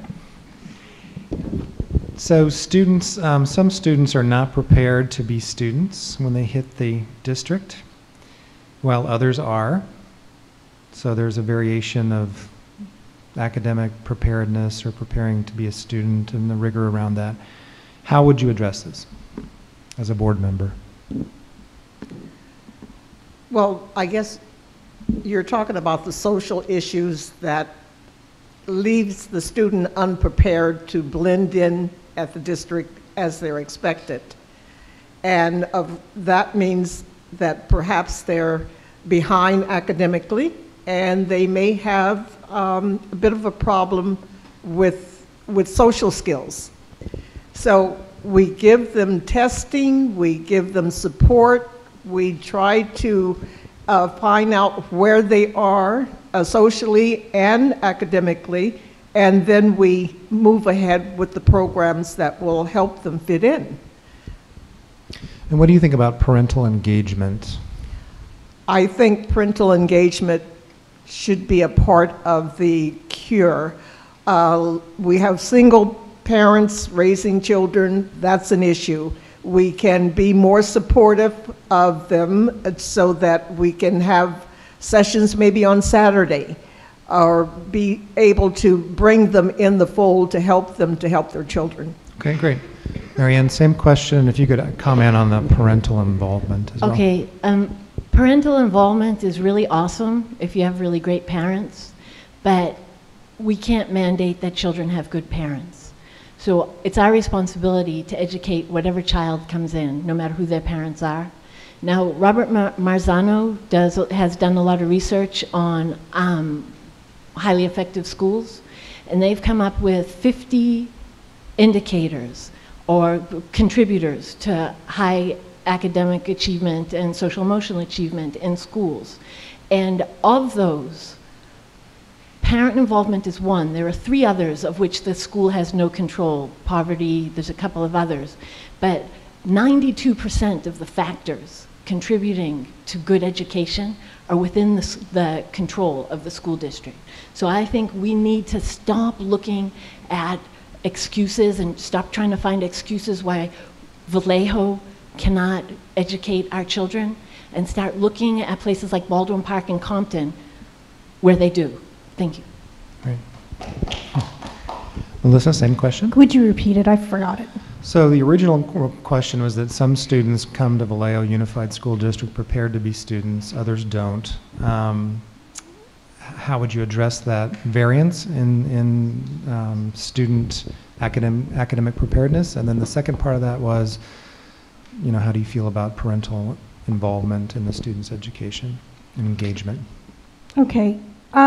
So students, some students are not prepared to be students when they hit the district, while others are. So there's a variation of academic preparedness or preparing to be a student and the rigor around that. How would you address this as a board member? Well, I guess you're talking about the social issues that leaves the student unprepared to blend in at the district as they're expected. And that means that perhaps they're behind academically, and they may have a bit of a problem with social skills. So we give them testing, we give them support, we try to find out where they are socially and academically, and then we move ahead with the programs that will help them fit in. And what do you think about parental engagement? I think parental engagement should be a part of the cure. We have single parents raising children, that's an issue. We can be more supportive of them so that we can have sessions maybe on Saturday, or be able to bring them in the fold to help them to help their children. Okay, great. Marianne, same question, if you could comment on the parental involvement as well. Okay, parental involvement is really awesome if you have really great parents, but we can't mandate that children have good parents. So it's our responsibility to educate whatever child comes in, no matter who their parents are. Now, Robert Marzano has done a lot of research on highly effective schools, and they've come up with 50 indicators or contributors to high academic achievement and social emotional achievement in schools. And of those, parent involvement is one. There are 3 others of which the school has no control. Poverty, there's a couple of others. But 92% of the factors contributing to good education are within the control of the school district. So I think we need to stop looking at excuses and stop trying to find excuses why Vallejo cannot educate our children, and start looking at places like Baldwin Park and Compton where they do. Thank you. Great. Melissa, same question? Would you repeat it? I forgot it. So the original question was that some students come to Vallejo Unified School District prepared to be students, others don't. How would you address that variance in student academic preparedness? And then the second part of that was, how do you feel about parental involvement in the student's education and engagement? Okay.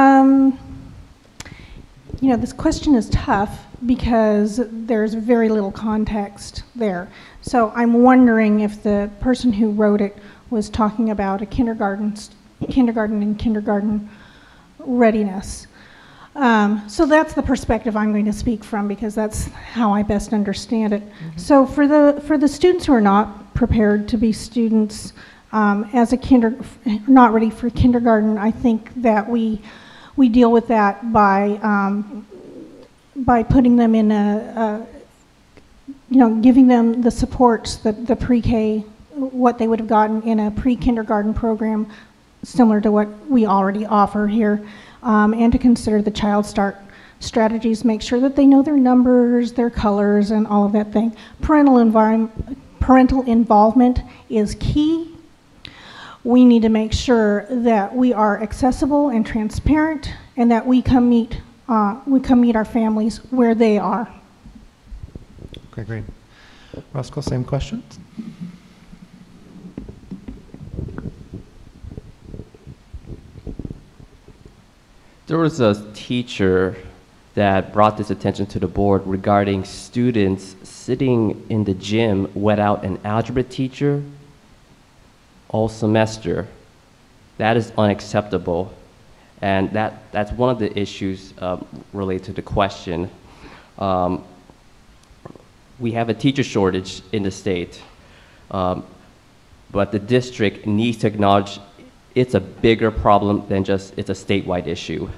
This question is tough because there's very little context there. So I'm wondering if the person who wrote it was talking about a kindergarten and kindergarten readiness. So that's the perspective I'm going to speak from because that's how I best understand it. Mm-hmm. So for the students who are not prepared to be students not ready for kindergarten, I think that we deal with that by putting them in giving them the supports that the pre-K, what they would have gotten in a pre-kindergarten program, similar to what we already offer here, and to consider the Child Start strategies, make sure that they know their numbers, their colors, and all of that thing. Parental involvement is key. We need to make sure that we are accessible and transparent, and that we come meet our families where they are. Okay, great. Roscoe, same question. There was a teacher that brought this attention to the board regarding students sitting in the gym without an algebra teacher all semester. That is unacceptable. And that's one of the issues related to the question. We have a teacher shortage in the state, but the district needs to acknowledge it's a bigger problem than just it's a statewide issue.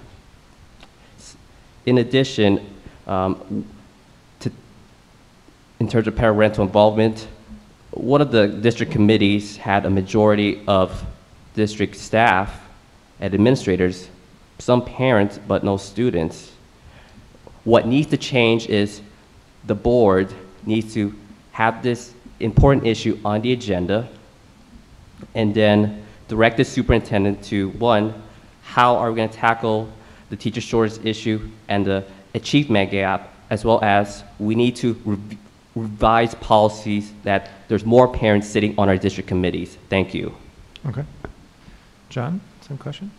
In addition, in terms of parental involvement, one of the district committees had a majority of district staff and administrators, some parents, but no students. What needs to change is the board needs to have this important issue on the agenda and then direct the superintendent to, one, how are we going to tackle the teacher shortage issue and the achievement gap, as well as we need to revise policies that there's more parents sitting on our district committees. Thank you. Okay. John, same question?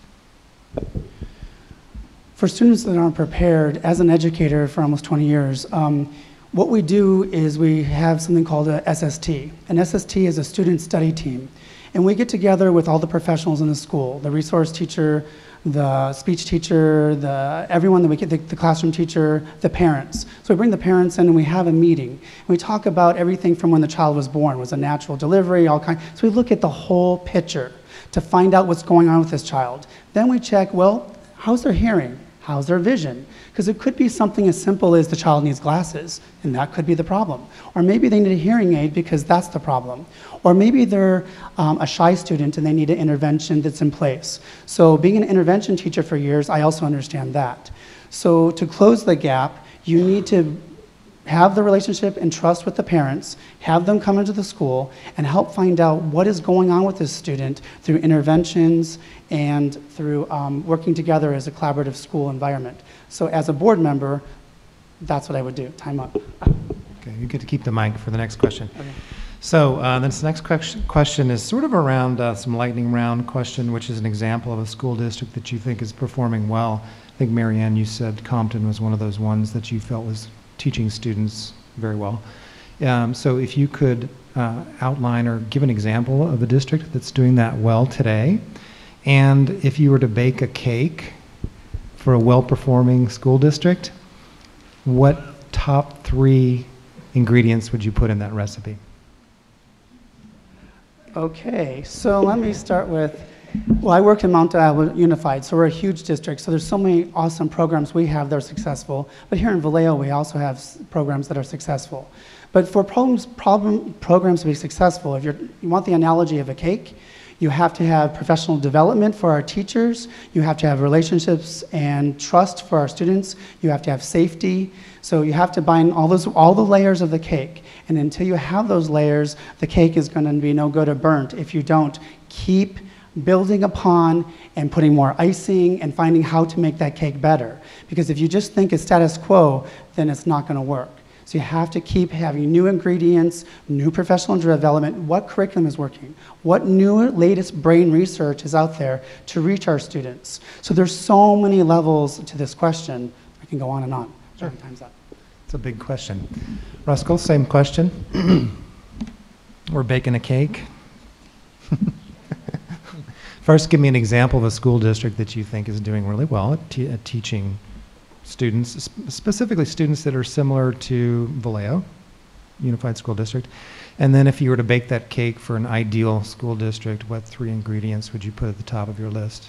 For students that aren't prepared, as an educator for almost 20 years, what we do is we have something called a SST. An SST is a student study team. And we get together with all the professionals in the school, the resource teacher, the speech teacher, everyone that we get, the classroom teacher, the parents. So we bring the parents in and we have a meeting. And we talk about everything from when the child was born, was a natural delivery, all kinds. So we look at the whole picture to find out what's going on with this child. Then we check, well, how's their hearing? How's their vision? Because it could be something as simple as the child needs glasses, and that could be the problem. Or maybe they need a hearing aid because that's the problem. Or maybe they're a shy student and they need an intervention that's in place. So being an intervention teacher for years, I also understand that. So to close the gap, you need to have the relationship and trust with the parents, have them come into the school, and help find out what is going on with this student through interventions and through working together as a collaborative school environment. So as a board member, that's what I would do. Time up. Okay, you get to keep the mic for the next question. Okay. So this next question is sort of around some lightning round question, which is an example of a school district that you think is performing well. I think, Marianne, you said Compton was one of those ones that you felt was teaching students very well. So if you could outline or give an example of a district that's doing that well today, and if you were to bake a cake for a well-performing school district, what top 3 ingredients would you put in that recipe? Okay, so let me start with, well, I worked in Mount Iowa Unified, so we're a huge district, so there's so many awesome programs we have that are successful, but here in Vallejo, we also have programs that are successful. But for programs to be successful, if you want the analogy of a cake, you have to have professional development for our teachers, you have to have relationships and trust for our students, you have to have safety, so you have to bind all the layers of the cake. And until you have those layers, the cake is going to be no good or burnt if you don't keep building upon and putting more icing and finding how to make that cake better. Because if you just think it's status quo, then it's not going to work. So you have to keep having new ingredients, new professional development, what curriculum is working, what new latest brain research is out there to reach our students. So there's so many levels to this question. I can go on and on. Sure. Time's up. It's a big question. Ruskell, same question. We're baking a cake. First, give me an example of a school district that you think is doing really well at teaching students, specifically students that are similar to Vallejo Unified School District. And then if you were to bake that cake for an ideal school district, what 3 ingredients would you put at the top of your list?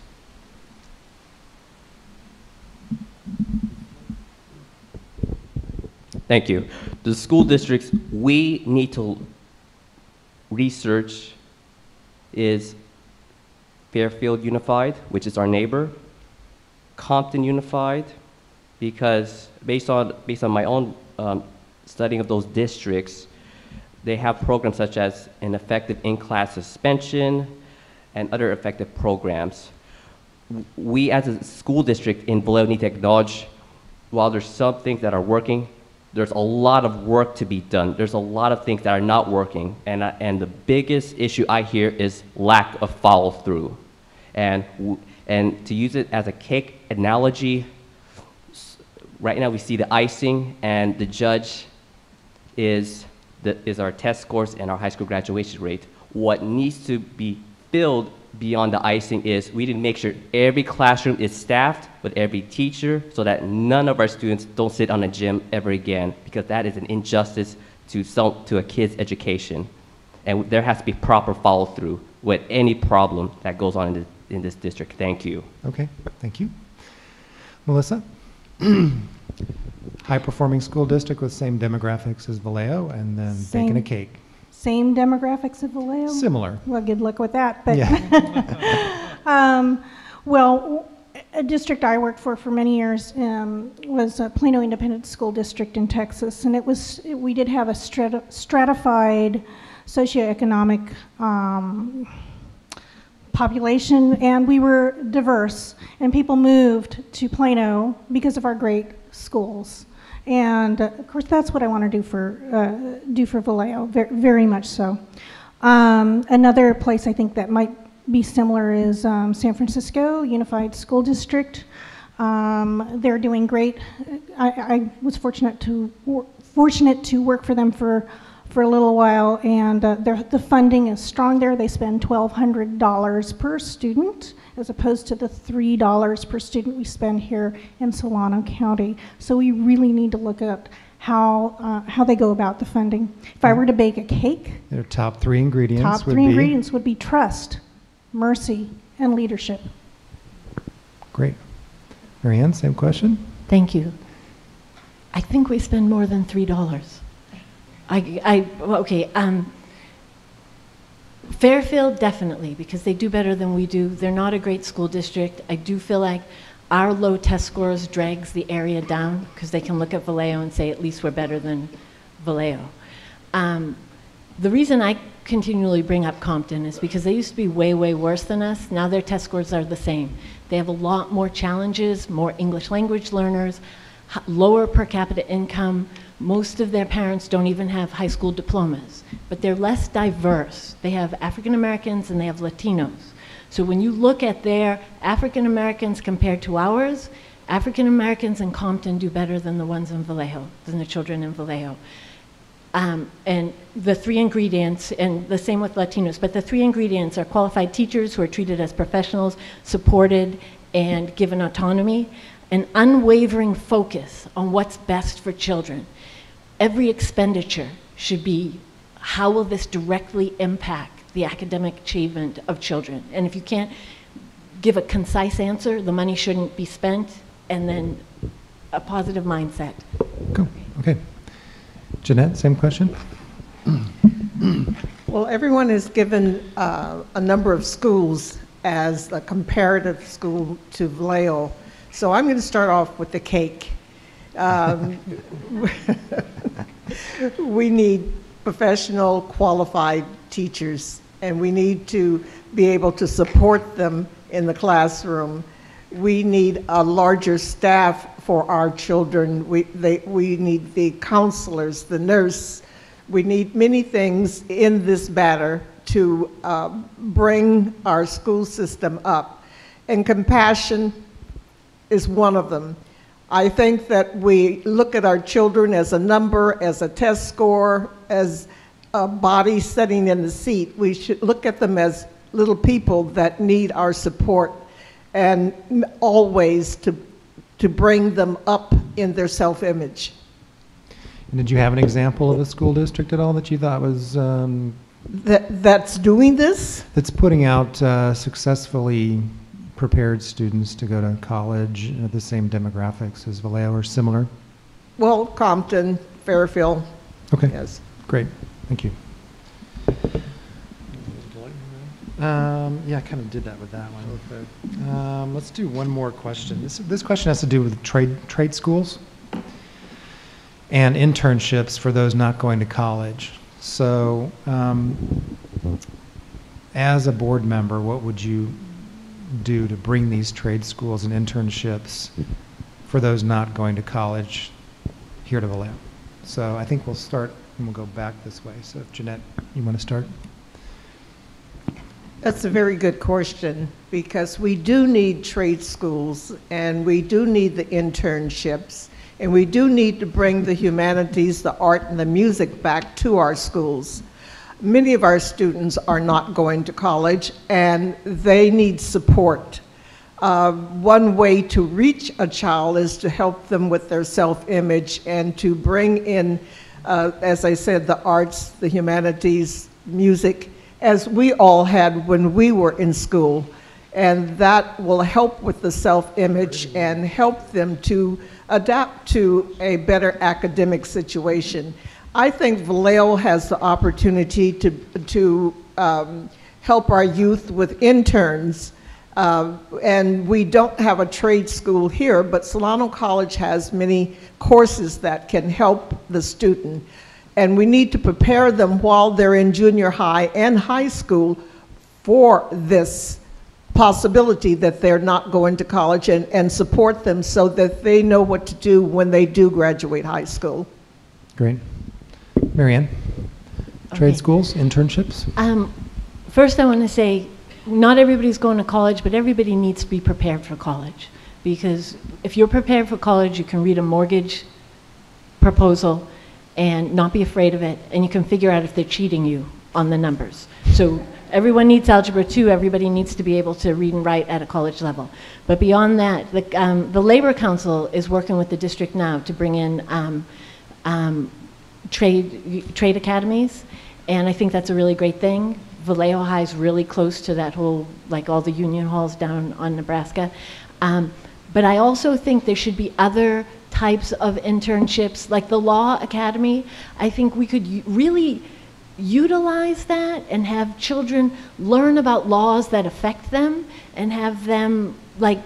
Thank you. The school districts we need to research is Fairfield Unified, which is our neighbor, Compton Unified, because based on my own studying of those districts, they have programs such as an effective in-class suspension and other effective programs. We as a school district in Vallejo need to acknowledge, while there's some things that are working, there's a lot of work to be done. There's a lot of things that are not working. And the biggest issue I hear is lack of follow-through. And to use it as a cake analogy, right now we see the icing, and the judge is our test scores and our high school graduation rate. What needs to be filled beyond the icing is we need to make sure every classroom is staffed with every teacher so that none of our students don't sit on a gym ever again, because that is an injustice to a kid's education. And there has to be proper follow-through with any problem that goes on in this district. Thank you. Okay, thank you. Melissa? High-performing school district with same demographics as Vallejo, and then baking a cake. Same demographics of Vallejo? Similar. Well, good luck with that. But Yeah. well, a district I worked for many years was Plano Independent School District in Texas, and we did have a stratified socioeconomic population, and we were diverse, and people moved to Plano because of our great schools. And of course, that's what I want to do for Vallejo, very much so. Another place I think that might be similar is San Francisco Unified School District. They're doing great. I was fortunate to work for them for a little while, and the funding is strong there. They spend $1,200 per student, as opposed to the $3 per student we spend here in Solano County. So we really need to look at how they go about the funding. If I were to bake a cake, Their top 3 ingredients top would 3 be? ingredients would be trust, mercy, and leadership. Great. Marianne, same question? Thank you. I think we spend more than $3. Okay. Fairfield, definitely, because they do better than we do. They're not a great school district. I do feel like our low test scores drags the area down because they can look at Vallejo and say, at least we're better than Vallejo. The reason I continually bring up Compton is because they used to be way, way worse than us. Now their test scores are the same. They have a lot more challenges, more English language learners, lower per capita income. Most of their parents don't even have high school diplomas, but they're less diverse. They have African Americans and they have Latinos. So when you look at their African Americans compared to ours, African Americans in Compton do better than the ones in Vallejo, than the children in Vallejo. And the three ingredients, and the same with Latinos, but the three ingredients are qualified teachers who are treated as professionals, supported, and given autonomy, an unwavering focus on what's best for children. Every expenditure should be, how will this directly impact the academic achievement of children? And if you can't give a concise answer, the money shouldn't be spent, and then a positive mindset. Cool. Okay. Jeanette, same question? Well, everyone is given a number of schools as a comparative school to Vallejo. So I'm going to start off with the cake. We need professional, qualified teachers, and we need to be able to support them in the classroom. We need a larger staff for our children. We need the counselors, the nurse. We need many things in this batter to bring our school system up. And compassion is one of them. I think that we look at our children as a number, as a test score, as a body sitting in the seat. We should look at them as little people that need our support, and always to bring them up in their self-image. And did you have an example of a school district at all that you thought was That's doing this? that's putting out successfully prepared students to go to college, the same demographics as Vallejo or similar? Well, Compton, Fairfield, Okay, yes. great, thank you. Yeah, I kind of did that with that one. Okay. Let's do one more question. This question has to do with trade schools and internships for those not going to college. So, as a board member, what would you do to bring these trade schools and internships for those not going to college here to Vallejo? So I think we'll start and we'll go back this way. So if Jeanette, you want to start? That's a very good question, because we do need trade schools, and we do need the internships, and we do need to bring the humanities, the art, and the music back to our schools. Many of our students are not going to college, and they need support. One way to reach a child is to help them with their self-image and to bring in, as I said, the arts, the humanities, music, as we all had when we were in school. And that will help with the self-image and help them to adapt to a better academic situation. I think Vallejo has the opportunity to help our youth with interns. And we don't have a trade school here, but Solano College has many courses that can help the student. And we need to prepare them while they're in junior high and high school for this possibility that they're not going to college, and support them so that they know what to do when they do graduate high school. Great. Marianne, trade Okay. schools, internships? First, I want to say, not everybody's going to college, but everybody needs to be prepared for college. Because if you're prepared for college, you can read a mortgage proposal and not be afraid of it, and you can figure out if they're cheating you on the numbers. So everyone needs Algebra 2, everybody needs to be able to read and write at a college level. But beyond that, the Labor Council is working with the district now to bring in trade academies, and I think that's a really great thing. Vallejo High is really close to that whole, like all the union halls down on Nebraska. But I also think there should be other types of internships, like the Law Academy. I think we could really utilize that and have children learn about laws that affect them, and have them like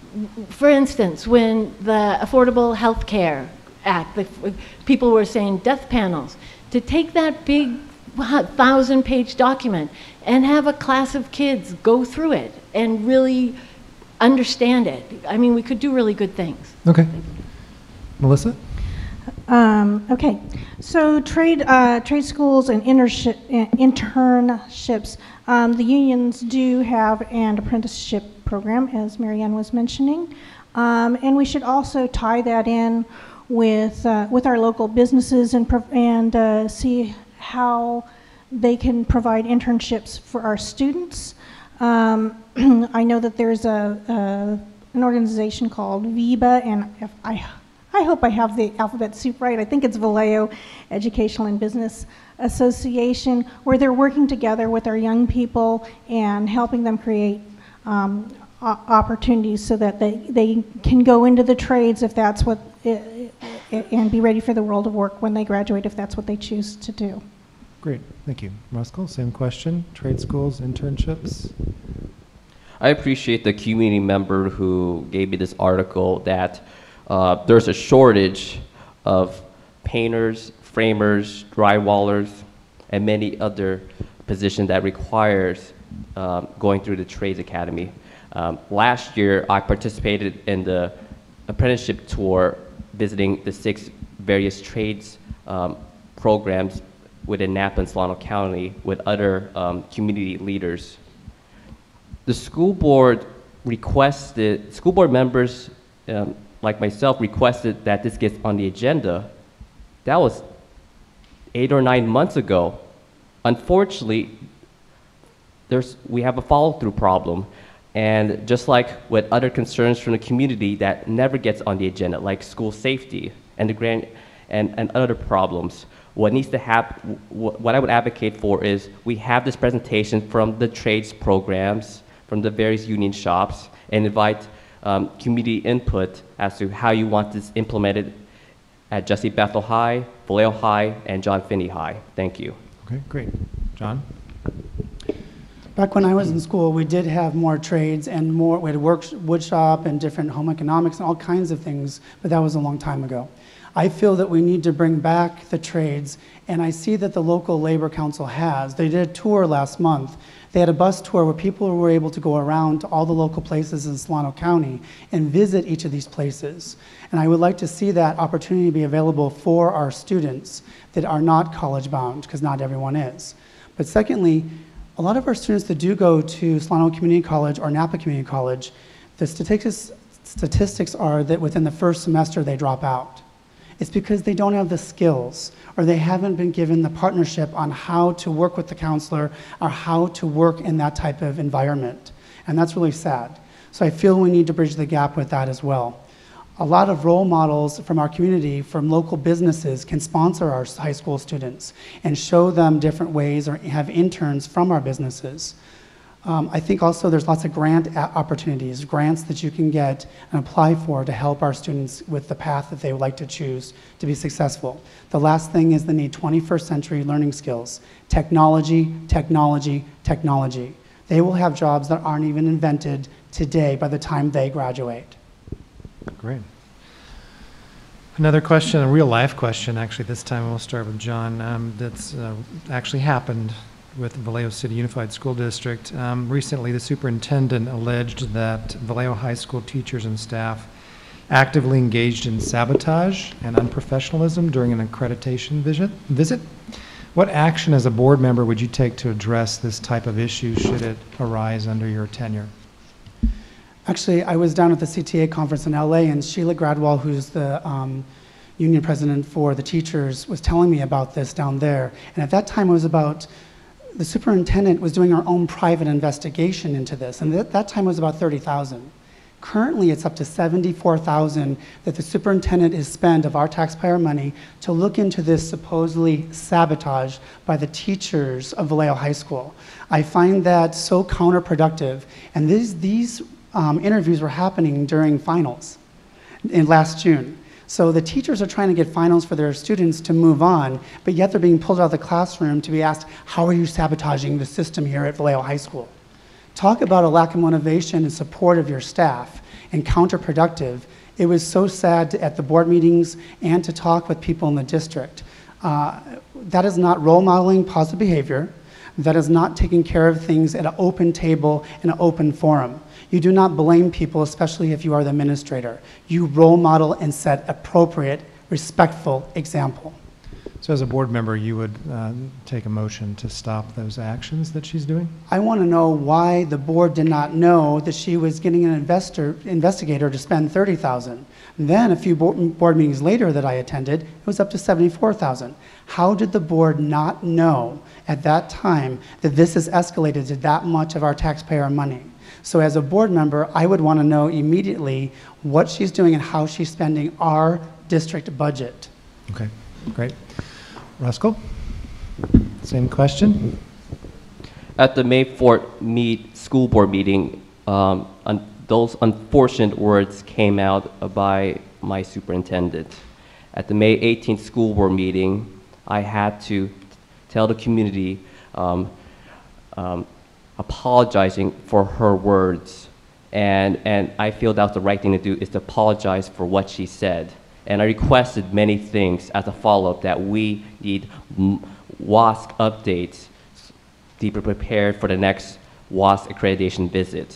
For instance, when the Affordable Health Care Act, people were saying death panels, to take that big 1,000-page document and have a class of kids go through it and really understand it. I mean, we could do really good things. Okay. Melissa? Okay, so trade schools and internships, the unions do have an apprenticeship program, as Marianne was mentioning, and we should also tie that in with our local businesses and see how they can provide internships for our students. I know that there's an organization called VIBA, and if I hope I have the alphabet soup right. I think it's Vallejo Educational and Business Association, where they're working together with our young people and helping them create opportunities so that they can go into the trades if that's what, and be ready for the world of work when they graduate if that's what they choose to do. Great, thank you. Ruskell, same question. Trade schools, internships? I appreciate the community member who gave me this article that there's a shortage of painters, framers, drywallers, and many other positions that requires going through the trades academy. Last year, I participated in the apprenticeship tour, visiting the 6 various trades programs within Napa and Solano County with other community leaders. The school board members like myself requested that this gets on the agenda. That was 8 or 9 months ago. Unfortunately, we have a follow-through problem. And just like with other concerns from the community that never gets on the agenda, like school safety and and other problems, what needs to happen, what I would advocate for is we have this presentation from the trades programs, from the various union shops, and invite community input as to how you want this implemented at Jesse Bethel High, Vallejo High, and John Finney High. Thank you. Okay, great. John? Back when I was in school, we did have more trades and more, we had wood shop and different home economics and all kinds of things, but that was a long time ago. I feel that we need to bring back the trades, and I see that the local labor council has. They did a tour last month. They had a bus tour where people were able to go around to all the local places in Solano County and visit each of these places. And I would like to see that opportunity be available for our students that are not college bound, because not everyone is. But secondly, a lot of our students that do go to Solano Community College or Napa Community College, the statistics are that within the first semester they drop out. It's because they don't have the skills, or they haven't been given the partnership on how to work with the counselor or how to work in that type of environment. And that's really sad. So I feel we need to bridge the gap with that as well. A lot of role models from our community, from local businesses, can sponsor our high school students and show them different ways, or have interns from our businesses. I think also there's lots of grant opportunities, grants that you can get and apply for to help our students with the path that they would like to choose to be successful. The last thing is the need 21st century learning skills. Technology, technology, technology. They will have jobs that aren't even invented today by the time they graduate. Great. Another question, a real life question, actually, this time we'll start with John, that's actually happened with Vallejo City Unified School District. Recently, the superintendent alleged that Vallejo High School teachers and staff actively engaged in sabotage and unprofessionalism during an accreditation visit. What action as a board member would you take to address this type of issue should it arise under your tenure? Actually, I was down at the CTA conference in LA, and Sheila Gradwell, who's the union president for the teachers, was telling me about this down there. And at that time, it was about the superintendent was doing our own private investigation into this, and at that time it was about 30,000. Currently, it's up to 74,000 that the superintendent is spent of our taxpayer money to look into this supposedly sabotage by the teachers of Vallejo High School. I find that so counterproductive, and these interviews were happening during finals in last June. So the teachers are trying to get finals for their students to move on, but yet they're being pulled out of the classroom to be asked, how are you sabotaging the system here at Vallejo High School? Talk about a lack of motivation and support of your staff. and counterproductive. It was so sad at the board meetings and to talk with people in the district. That is not role modeling positive behavior. That is not taking care of things at an open table in an open forum. You do not blame people, especially if you are the administrator. You role model and set appropriate, respectful example. So as a board member, you would take a motion to stop those actions that she's doing? I want to know why the board did not know that she was getting an investigator to spend $30,000. Then a few board meetings later that I attended, it was up to $74,000. How did the board not know at that time that this has escalated to that much of our taxpayer money? So as a board member, I would want to know immediately what she's doing and how she's spending our district budget. Okay, great. Ruskell, same question. At the May 4th school board meeting, those unfortunate words came out by my superintendent. At the May 18th school board meeting, I had to tell the community apologizing for her words. And I feel that was the right thing to do, is to apologize for what she said. And I requested many things as a follow-up, that we need WASC updates to be prepared for the next WASC accreditation visit.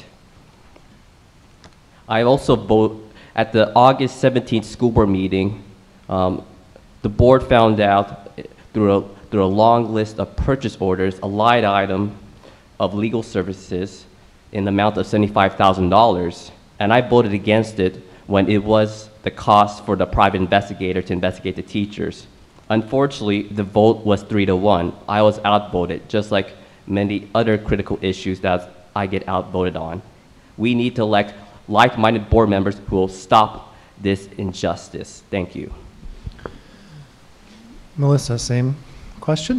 I also vote at the August 17th school board meeting. The board found out through a long list of purchase orders, a line item of legal services in the amount of $75,000, and I voted against it when it was the cost for the private investigator to investigate the teachers. Unfortunately, the vote was 3-1. I was outvoted, just like many other critical issues that I get outvoted on. We need to elect like-minded board members who will stop this injustice. Thank you. Melissa, same question?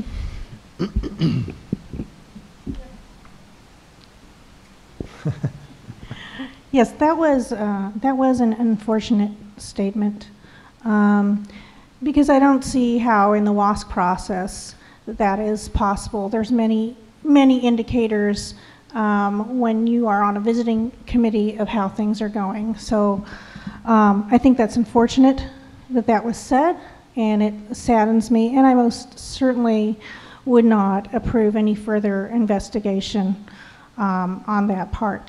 Yes, that was an unfortunate statement, because I don't see how in the WASC process that is possible. There's many indicators when you are on a visiting committee of how things are going. So I think that's unfortunate that that was said, and it saddens me, and I most certainly would not approve any further investigation on that part.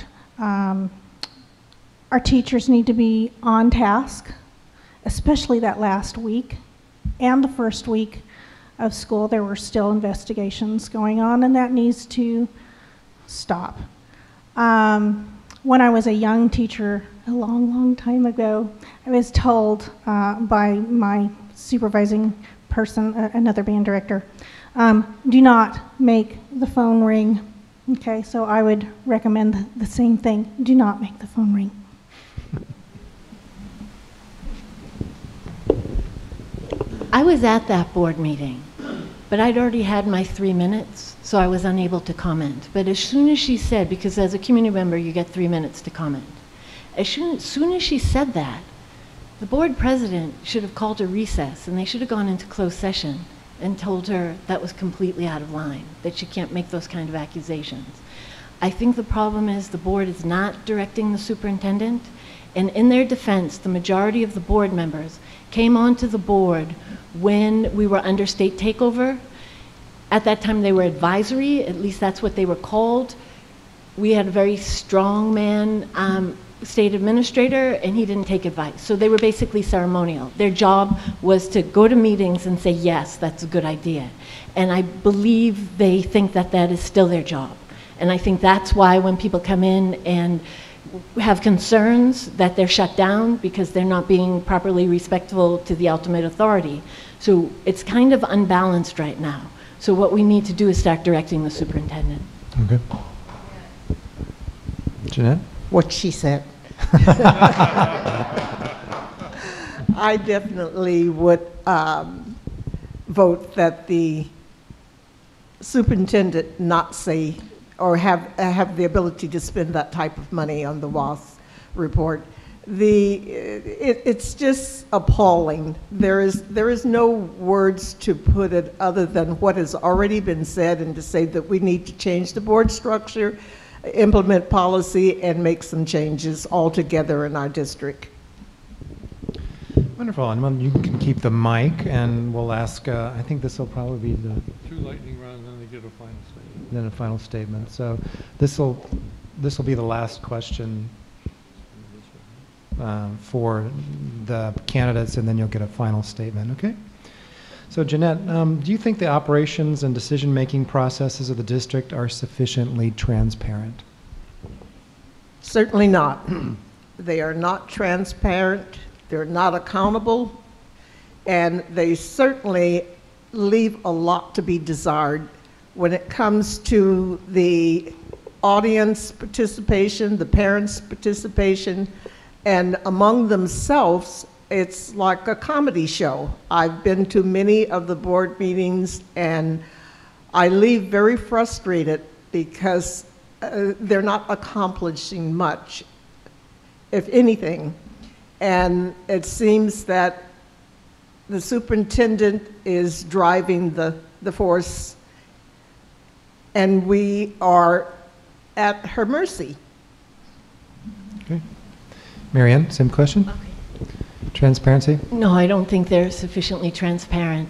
Our teachers need to be on task, especially that last week and the first week of school. There were still investigations going on, and that needs to stop. When I was a young teacher, a long time ago, I was told by my supervising person, another band director, do not make the phone ring. Okay, so I would recommend the same thing. Do not make the phone ring. I was at that board meeting, but I'd already had my 3 minutes, so I was unable to comment. But as soon as she said, because as a community member, you get 3 minutes to comment. As soon as she said that, the board president should have called a recess, and they should have gone into closed session and told her that was completely out of line, that she can't make those kind of accusations. I think the problem is the board is not directing the superintendent, and in their defense, the majority of the board members came onto the board when we were under state takeover. At that time, they were advisory, at least that's what they were called. We had a very strong man, state administrator, and he didn't take advice. So they were basically ceremonial. Their job was to go to meetings and say, yes, that's a good idea. And I believe they think that that is still their job. And I think that's why when people come in and have concerns that they're shut down because they're not being properly respectful to the ultimate authority. So it's kind of unbalanced right now. So what we need to do is start directing the superintendent. Okay. Jeanette? What she said. I definitely would vote that the superintendent not say or have the ability to spend that type of money on the WASC report. It's just appalling. There is no words to put it other than what has already been said, and to say that we need to change the board structure. implement policy and make some changes altogether in our district. Wonderful. And you can keep the mic, and we'll ask, I think this will probably be the 2 lightning rounds, then they get a final statement. then a final statement. So this will be the last question for the candidates, and then you'll get a final statement, okay? So Jeanette, do you think the operations and decision-making processes of the district are sufficiently transparent? Certainly not. They are not transparent, they're not accountable, and they certainly leave a lot to be desired when it comes to the audience participation, the parents' participation, and among themselves, it's like a comedy show. I've been to many of the board meetings, and I leave very frustrated because they're not accomplishing much, if anything. And it seems that the superintendent is driving the force, and we are at her mercy. Okay. Marianne, same question? Okay. Transparency? No, I don't think they're sufficiently transparent.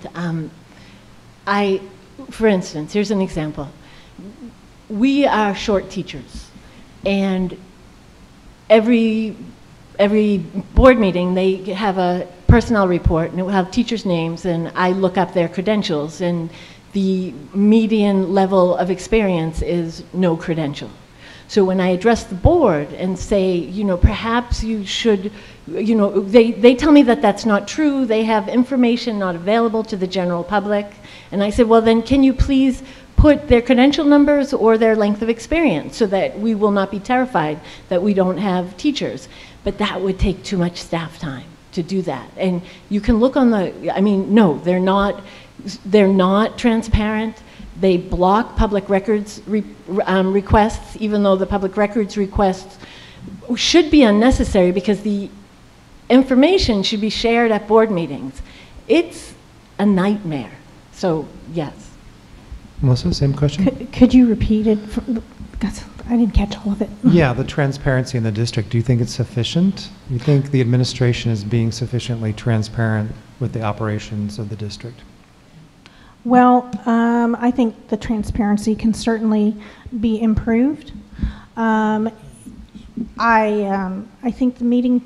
For instance, here's an example. We are short teachers, and every board meeting, they have a personnel report, and it will have teachers' names, and I look up their credentials, and the median level of experience is no credential. So when I address the board and say, perhaps you should, they tell me that that's not true. They have information not available to the general public. And I said, well, then can you please put their credential numbers or their length of experience so that we will not be terrified that we don't have teachers. But that would take too much staff time to do that. And you can look on no, they're not transparent. They block public records requests, even though the public records requests should be unnecessary because the information should be shared at board meetings. It's a nightmare. So, yes. Melissa, same question? Could you repeat it? Because I didn't catch all of it. Yeah, the transparency in the district, do you think it's sufficient? Do you think the administration is being sufficiently transparent with the operations of the district? Well, I think the transparency can certainly be improved. I think the meeting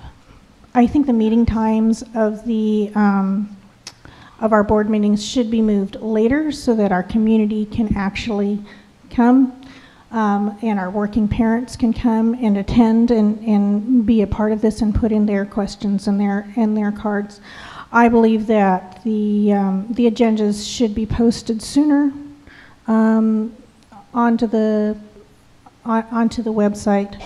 times of our board meetings should be moved later so that our community can actually come, and our working parents can come and attend and be a part of this and put in their questions and their cards. I believe that the agendas should be posted sooner onto the website.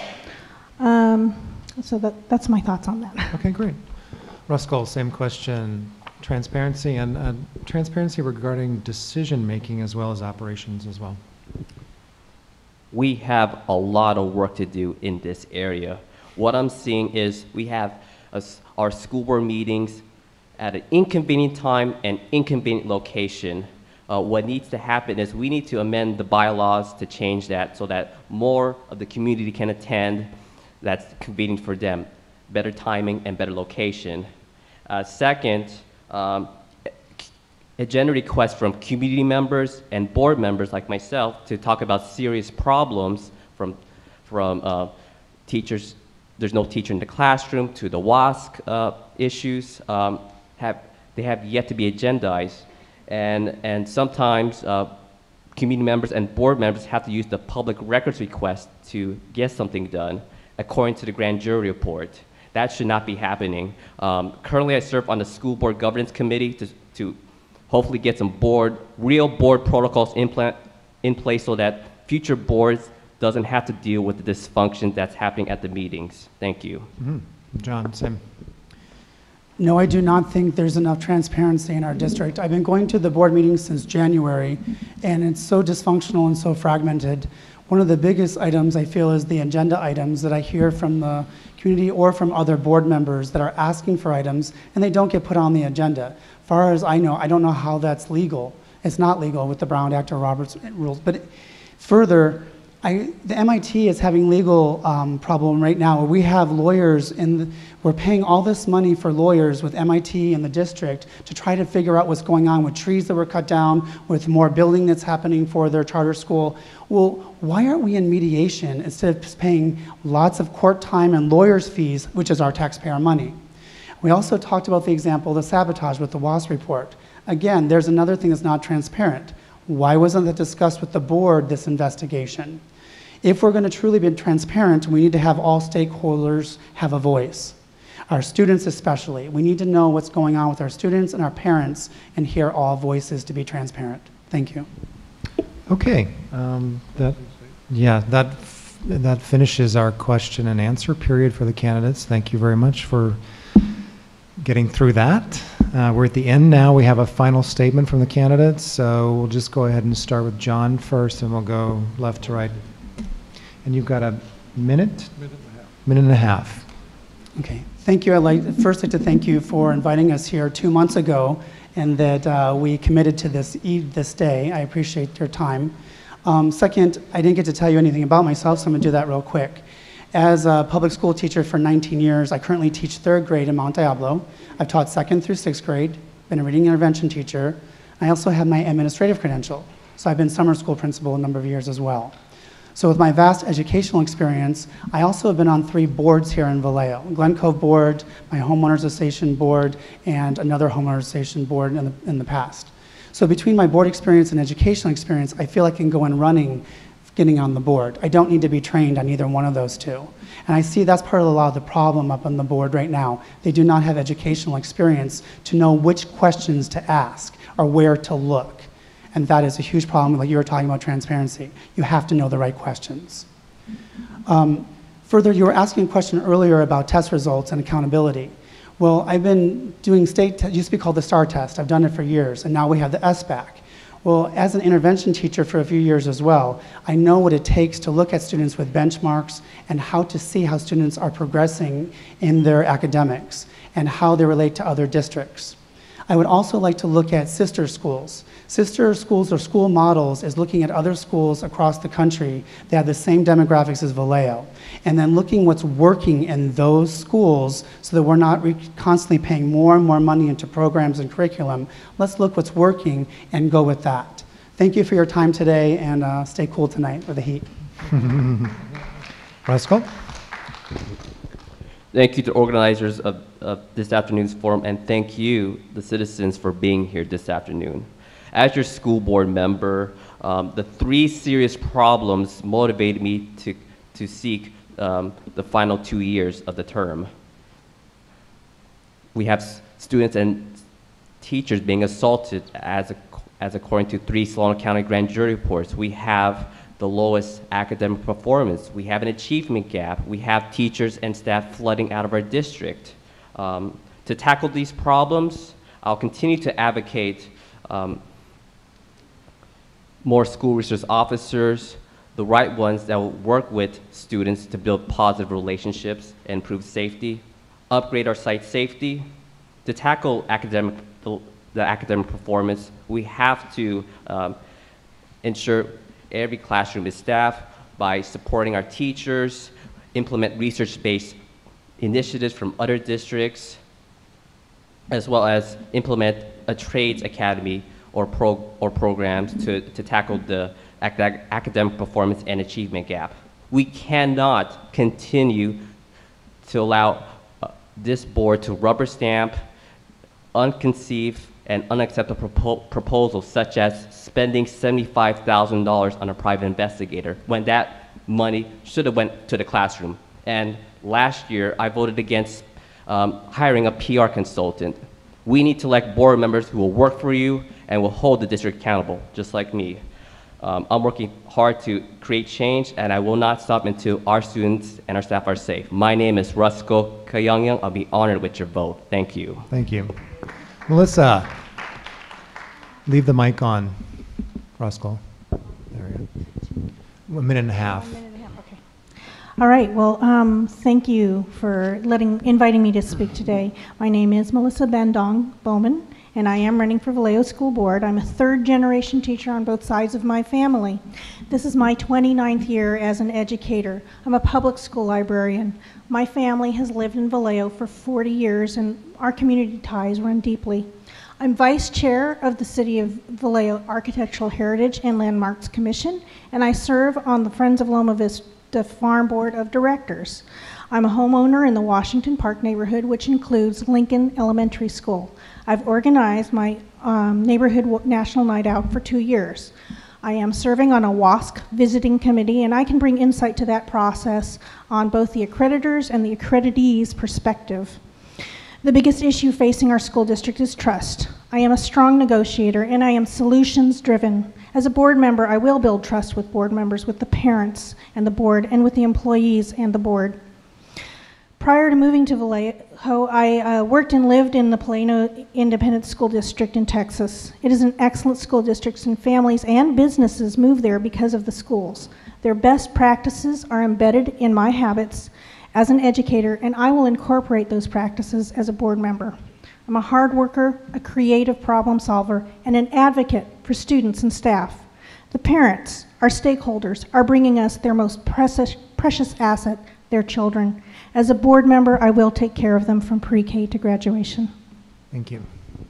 So that's my thoughts on that. Okay, great. Ruskell, same question. Transparency and transparency regarding decision-making as well as operations as well. We have a lot of work to do in this area. What I'm seeing is we have our school board meetings at an inconvenient time and inconvenient location. What needs to happen is we need to amend the bylaws to change that so that more of the community can attend. That's convenient for them. Better timing and better location. Second, agenda requests from community members and board members like myself to talk about serious problems from teachers. There's no teacher in the classroom to the WASC issues. They have yet to be agendized, and sometimes community members and board members have to use the public records request to get something done, according to the grand jury report. That should not be happening. Currently, I serve on the school board governance committee to hopefully get some real board protocols in place so that future boards doesn't have to deal with the dysfunction that's happening at the meetings. Thank you. Mm-hmm. John, same. No, I do not think there's enough transparency in our district. I've been going to the board meetings since January, and it's so dysfunctional and so fragmented. One of the biggest items I feel is the agenda items that I hear from the community or from other board members that are asking for items, and they don't get put on the agenda. As far as I know, I don't know how that's legal. It's not legal with the Brown Act or Roberts rules. But further, The MIT is having legal problem right now. We have lawyers we're paying all this money for lawyers with MIT and the district to try to figure out what's going on with trees that were cut down, with more building that's happening for their charter school. Well, why aren't we in mediation instead of paying lots of court time and lawyers' fees, which is our taxpayer money? We also talked about the example of the sabotage with the WASP report. Again, there's another thing that's not transparent. Why wasn't that discussed with the board, this investigation? If we're going to truly be transparent, we need to have all stakeholders have a voice. Our students especially. We need to know what's going on with our students and our parents and hear all voices to be transparent. Thank you. Okay, that finishes our question and answer period for the candidates. Thank you very much for getting through that. We're at the end now. We have a final statement from the candidates, so we'll just go ahead and start with John first, and we'll go left to right. And you've got a minute? Minute and a half. Okay, thank you. I'd first like to thank you for inviting us here 2 months ago, and that we committed to this day. I appreciate your time. Second, I didn't get to tell you anything about myself, so I'm going to do that real quick. As a public school teacher for 19 years, I currently teach 3rd grade in Mount Diablo. I've taught 2nd through 6th grade, been a reading intervention teacher. I also have my administrative credential, so I've been summer school principal a number of years as well. So with my vast educational experience, I also have been on 3 boards here in Vallejo: Glen Cove Board, my homeowners association board, and another homeowners association board in the past. So between my board experience and educational experience, I feel I can go in running getting on the board. I don't need to be trained on either one of those two. And I see that's part of a lot of the problem up on the board right now. They do not have educational experience to know which questions to ask or where to look. And that is a huge problem, like you were talking about transparency. You have to know the right questions. Further, you were asking a question earlier about test results and accountability. Well, I've been doing it used to be called the STAR test. I've done it for years, and now we have the SBAC. Well, as an intervention teacher for a few years as well, I know what it takes to look at students with benchmarks and how to see how students are progressing in their academics and how they relate to other districts. I would also like to look at sister schools. Sister schools or school models is looking at other schools across the country that have the same demographics as Vallejo, and then looking what's working in those schools so that we're not constantly paying more and more money into programs and curriculum. Let's look what's working and go with that. Thank you for your time today, and stay cool tonight with the heat. Roscoe? Thank you to organizers of this afternoon's forum, and thank you, the citizens, for being here this afternoon. As your school board member, the 3 serious problems motivated me to seek the final 2 years of the term. We have students and teachers being assaulted as according to 3 Solano County grand jury reports. We have the lowest academic performance. We have an achievement gap. We have teachers and staff flooding out of our district. To tackle these problems, I'll continue to advocate more school resource officers, the right ones that will work with students to build positive relationships and improve safety, upgrade our site safety. To tackle the academic performance, we have to ensure every classroom is staffed by supporting our teachers, implement research-based initiatives from other districts, as well as implement a trades academy or programs to tackle the academic performance and achievement gap. We cannot continue to allow this board to rubber stamp unconceived and unacceptable proposals such as spending $75,000 on a private investigator when that money should have went to the classroom. And last year, I voted against hiring a PR consultant. We need to elect board members who will work for you and will hold the district accountable, just like me. I'm working hard to create change, and I will not stop until our students and our staff are safe. My name is Roscoe Kayongyang. I'll be honored with your vote. Thank you. Thank you. Melissa, leave the mic on. Roscoe. There we go. 1.5 minutes. Okay. All right. Well, thank you for inviting me to speak today. My name is Melissa Bandong Bowman, and I am running for Vallejo School Board. I'm a third-generation teacher on both sides of my family. This is my 29th year as an educator. I'm a public school librarian. My family has lived in Vallejo for 40 years, and our community ties run deeply. I'm vice chair of the City of Vallejo Architectural Heritage and Landmarks Commission, and I serve on the Friends of Loma Vista Farm Board of Directors. I'm a homeowner in the Washington Park neighborhood, which includes Lincoln Elementary School. I've organized my neighborhood National Night Out for 2 years. I am serving on a WASC visiting committee, and I can bring insight to that process on both the accreditors and the accreditees' perspective. The biggest issue facing our school district is trust. I am a strong negotiator, and I am solutions-driven. As a board member, I will build trust with board members, with the parents and the board, and with the employees and the board. Prior to moving to Vallejo, I worked and lived in the Plano Independent School District in Texas. It is an excellent school district, and families and businesses move there because of the schools. Their best practices are embedded in my habits as an educator, and I will incorporate those practices as a board member. I'm a hard worker, a creative problem solver, and an advocate for students and staff. The parents, our stakeholders, are bringing us their most precious asset, their children. As a board member, I will take care of them from pre-K to graduation. Thank you.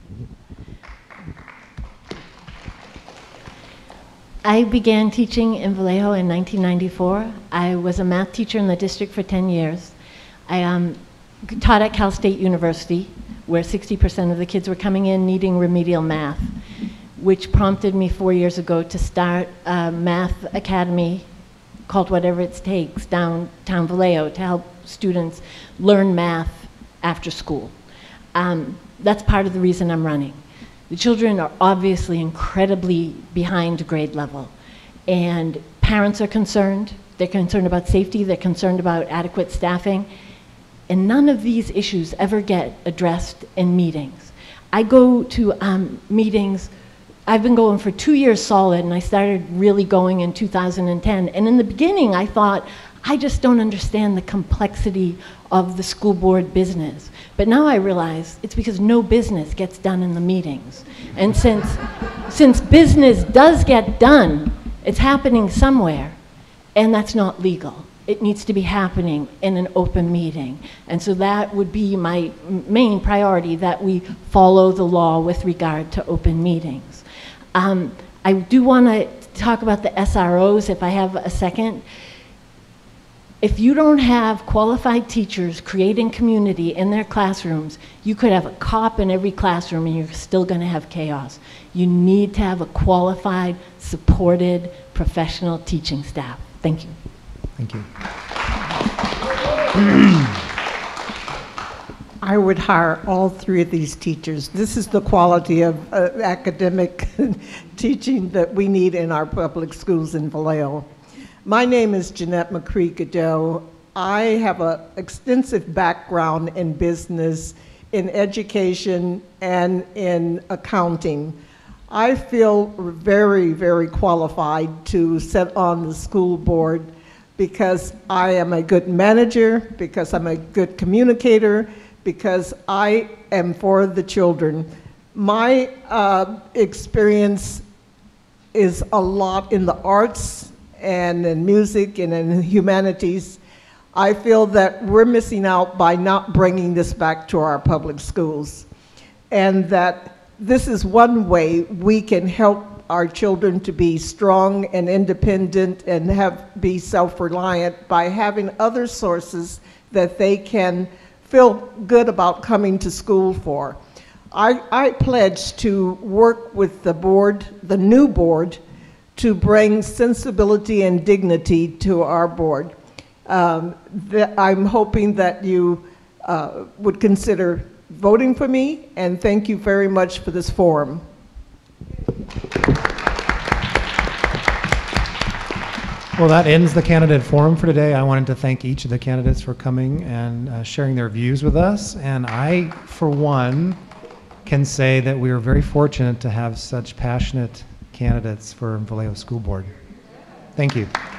I began teaching in Vallejo in 1994. I was a math teacher in the district for 10 years. I taught at Cal State University, where 60% of the kids were coming in needing remedial math, which prompted me 4 years ago to start a math academy called Whatever It Takes downtown Vallejo to help students learn math after school. That's part of the reason I'm running. The children are obviously incredibly behind grade level, and parents are concerned. They're concerned about safety, they're concerned about adequate staffing, and none of these issues ever get addressed in meetings. I go to meetings. I've been going for 2 years solid, and I started really going in 2010. And in the beginning, I thought, I just don't understand the complexity of the school board business. But now I realize it's because no business gets done in the meetings. And since business does get done, it's happening somewhere, and that's not legal. It needs to be happening in an open meeting. And so that would be my main priority, that we follow the law with regard to open meetings. I do want to talk about the SROs if I have a second. If you don't have qualified teachers creating community in their classrooms, you could have a cop in every classroom and you're still going to have chaos. You need to have a qualified, supported, professional teaching staff. Thank you. Thank you. I would hire all three of these teachers. This is the quality of academic teaching that we need in our public schools in Vallejo. My name is Jeanette McCree Godot. I have an extensive background in business, in education, and in accounting. I feel very, very qualified to sit on the school board because I am a good manager, because I'm a good communicator, because I am for the children. My experience is a lot in the arts and in music and in humanities. I feel that we're missing out by not bringing this back to our public schools, and that this is one way we can help our children to be strong and independent and be self-reliant by having other sources that they can feel good about coming to school for. I pledge to work with the board, the new board, to bring sensibility and dignity to our board. I'm hoping that you would consider voting for me, and thank you very much for this forum. Well, that ends the candidate forum for today. I wanted to thank each of the candidates for coming and sharing their views with us. And I, for one, can say that we are very fortunate to have such passionate candidates for Vallejo School Board. Thank you.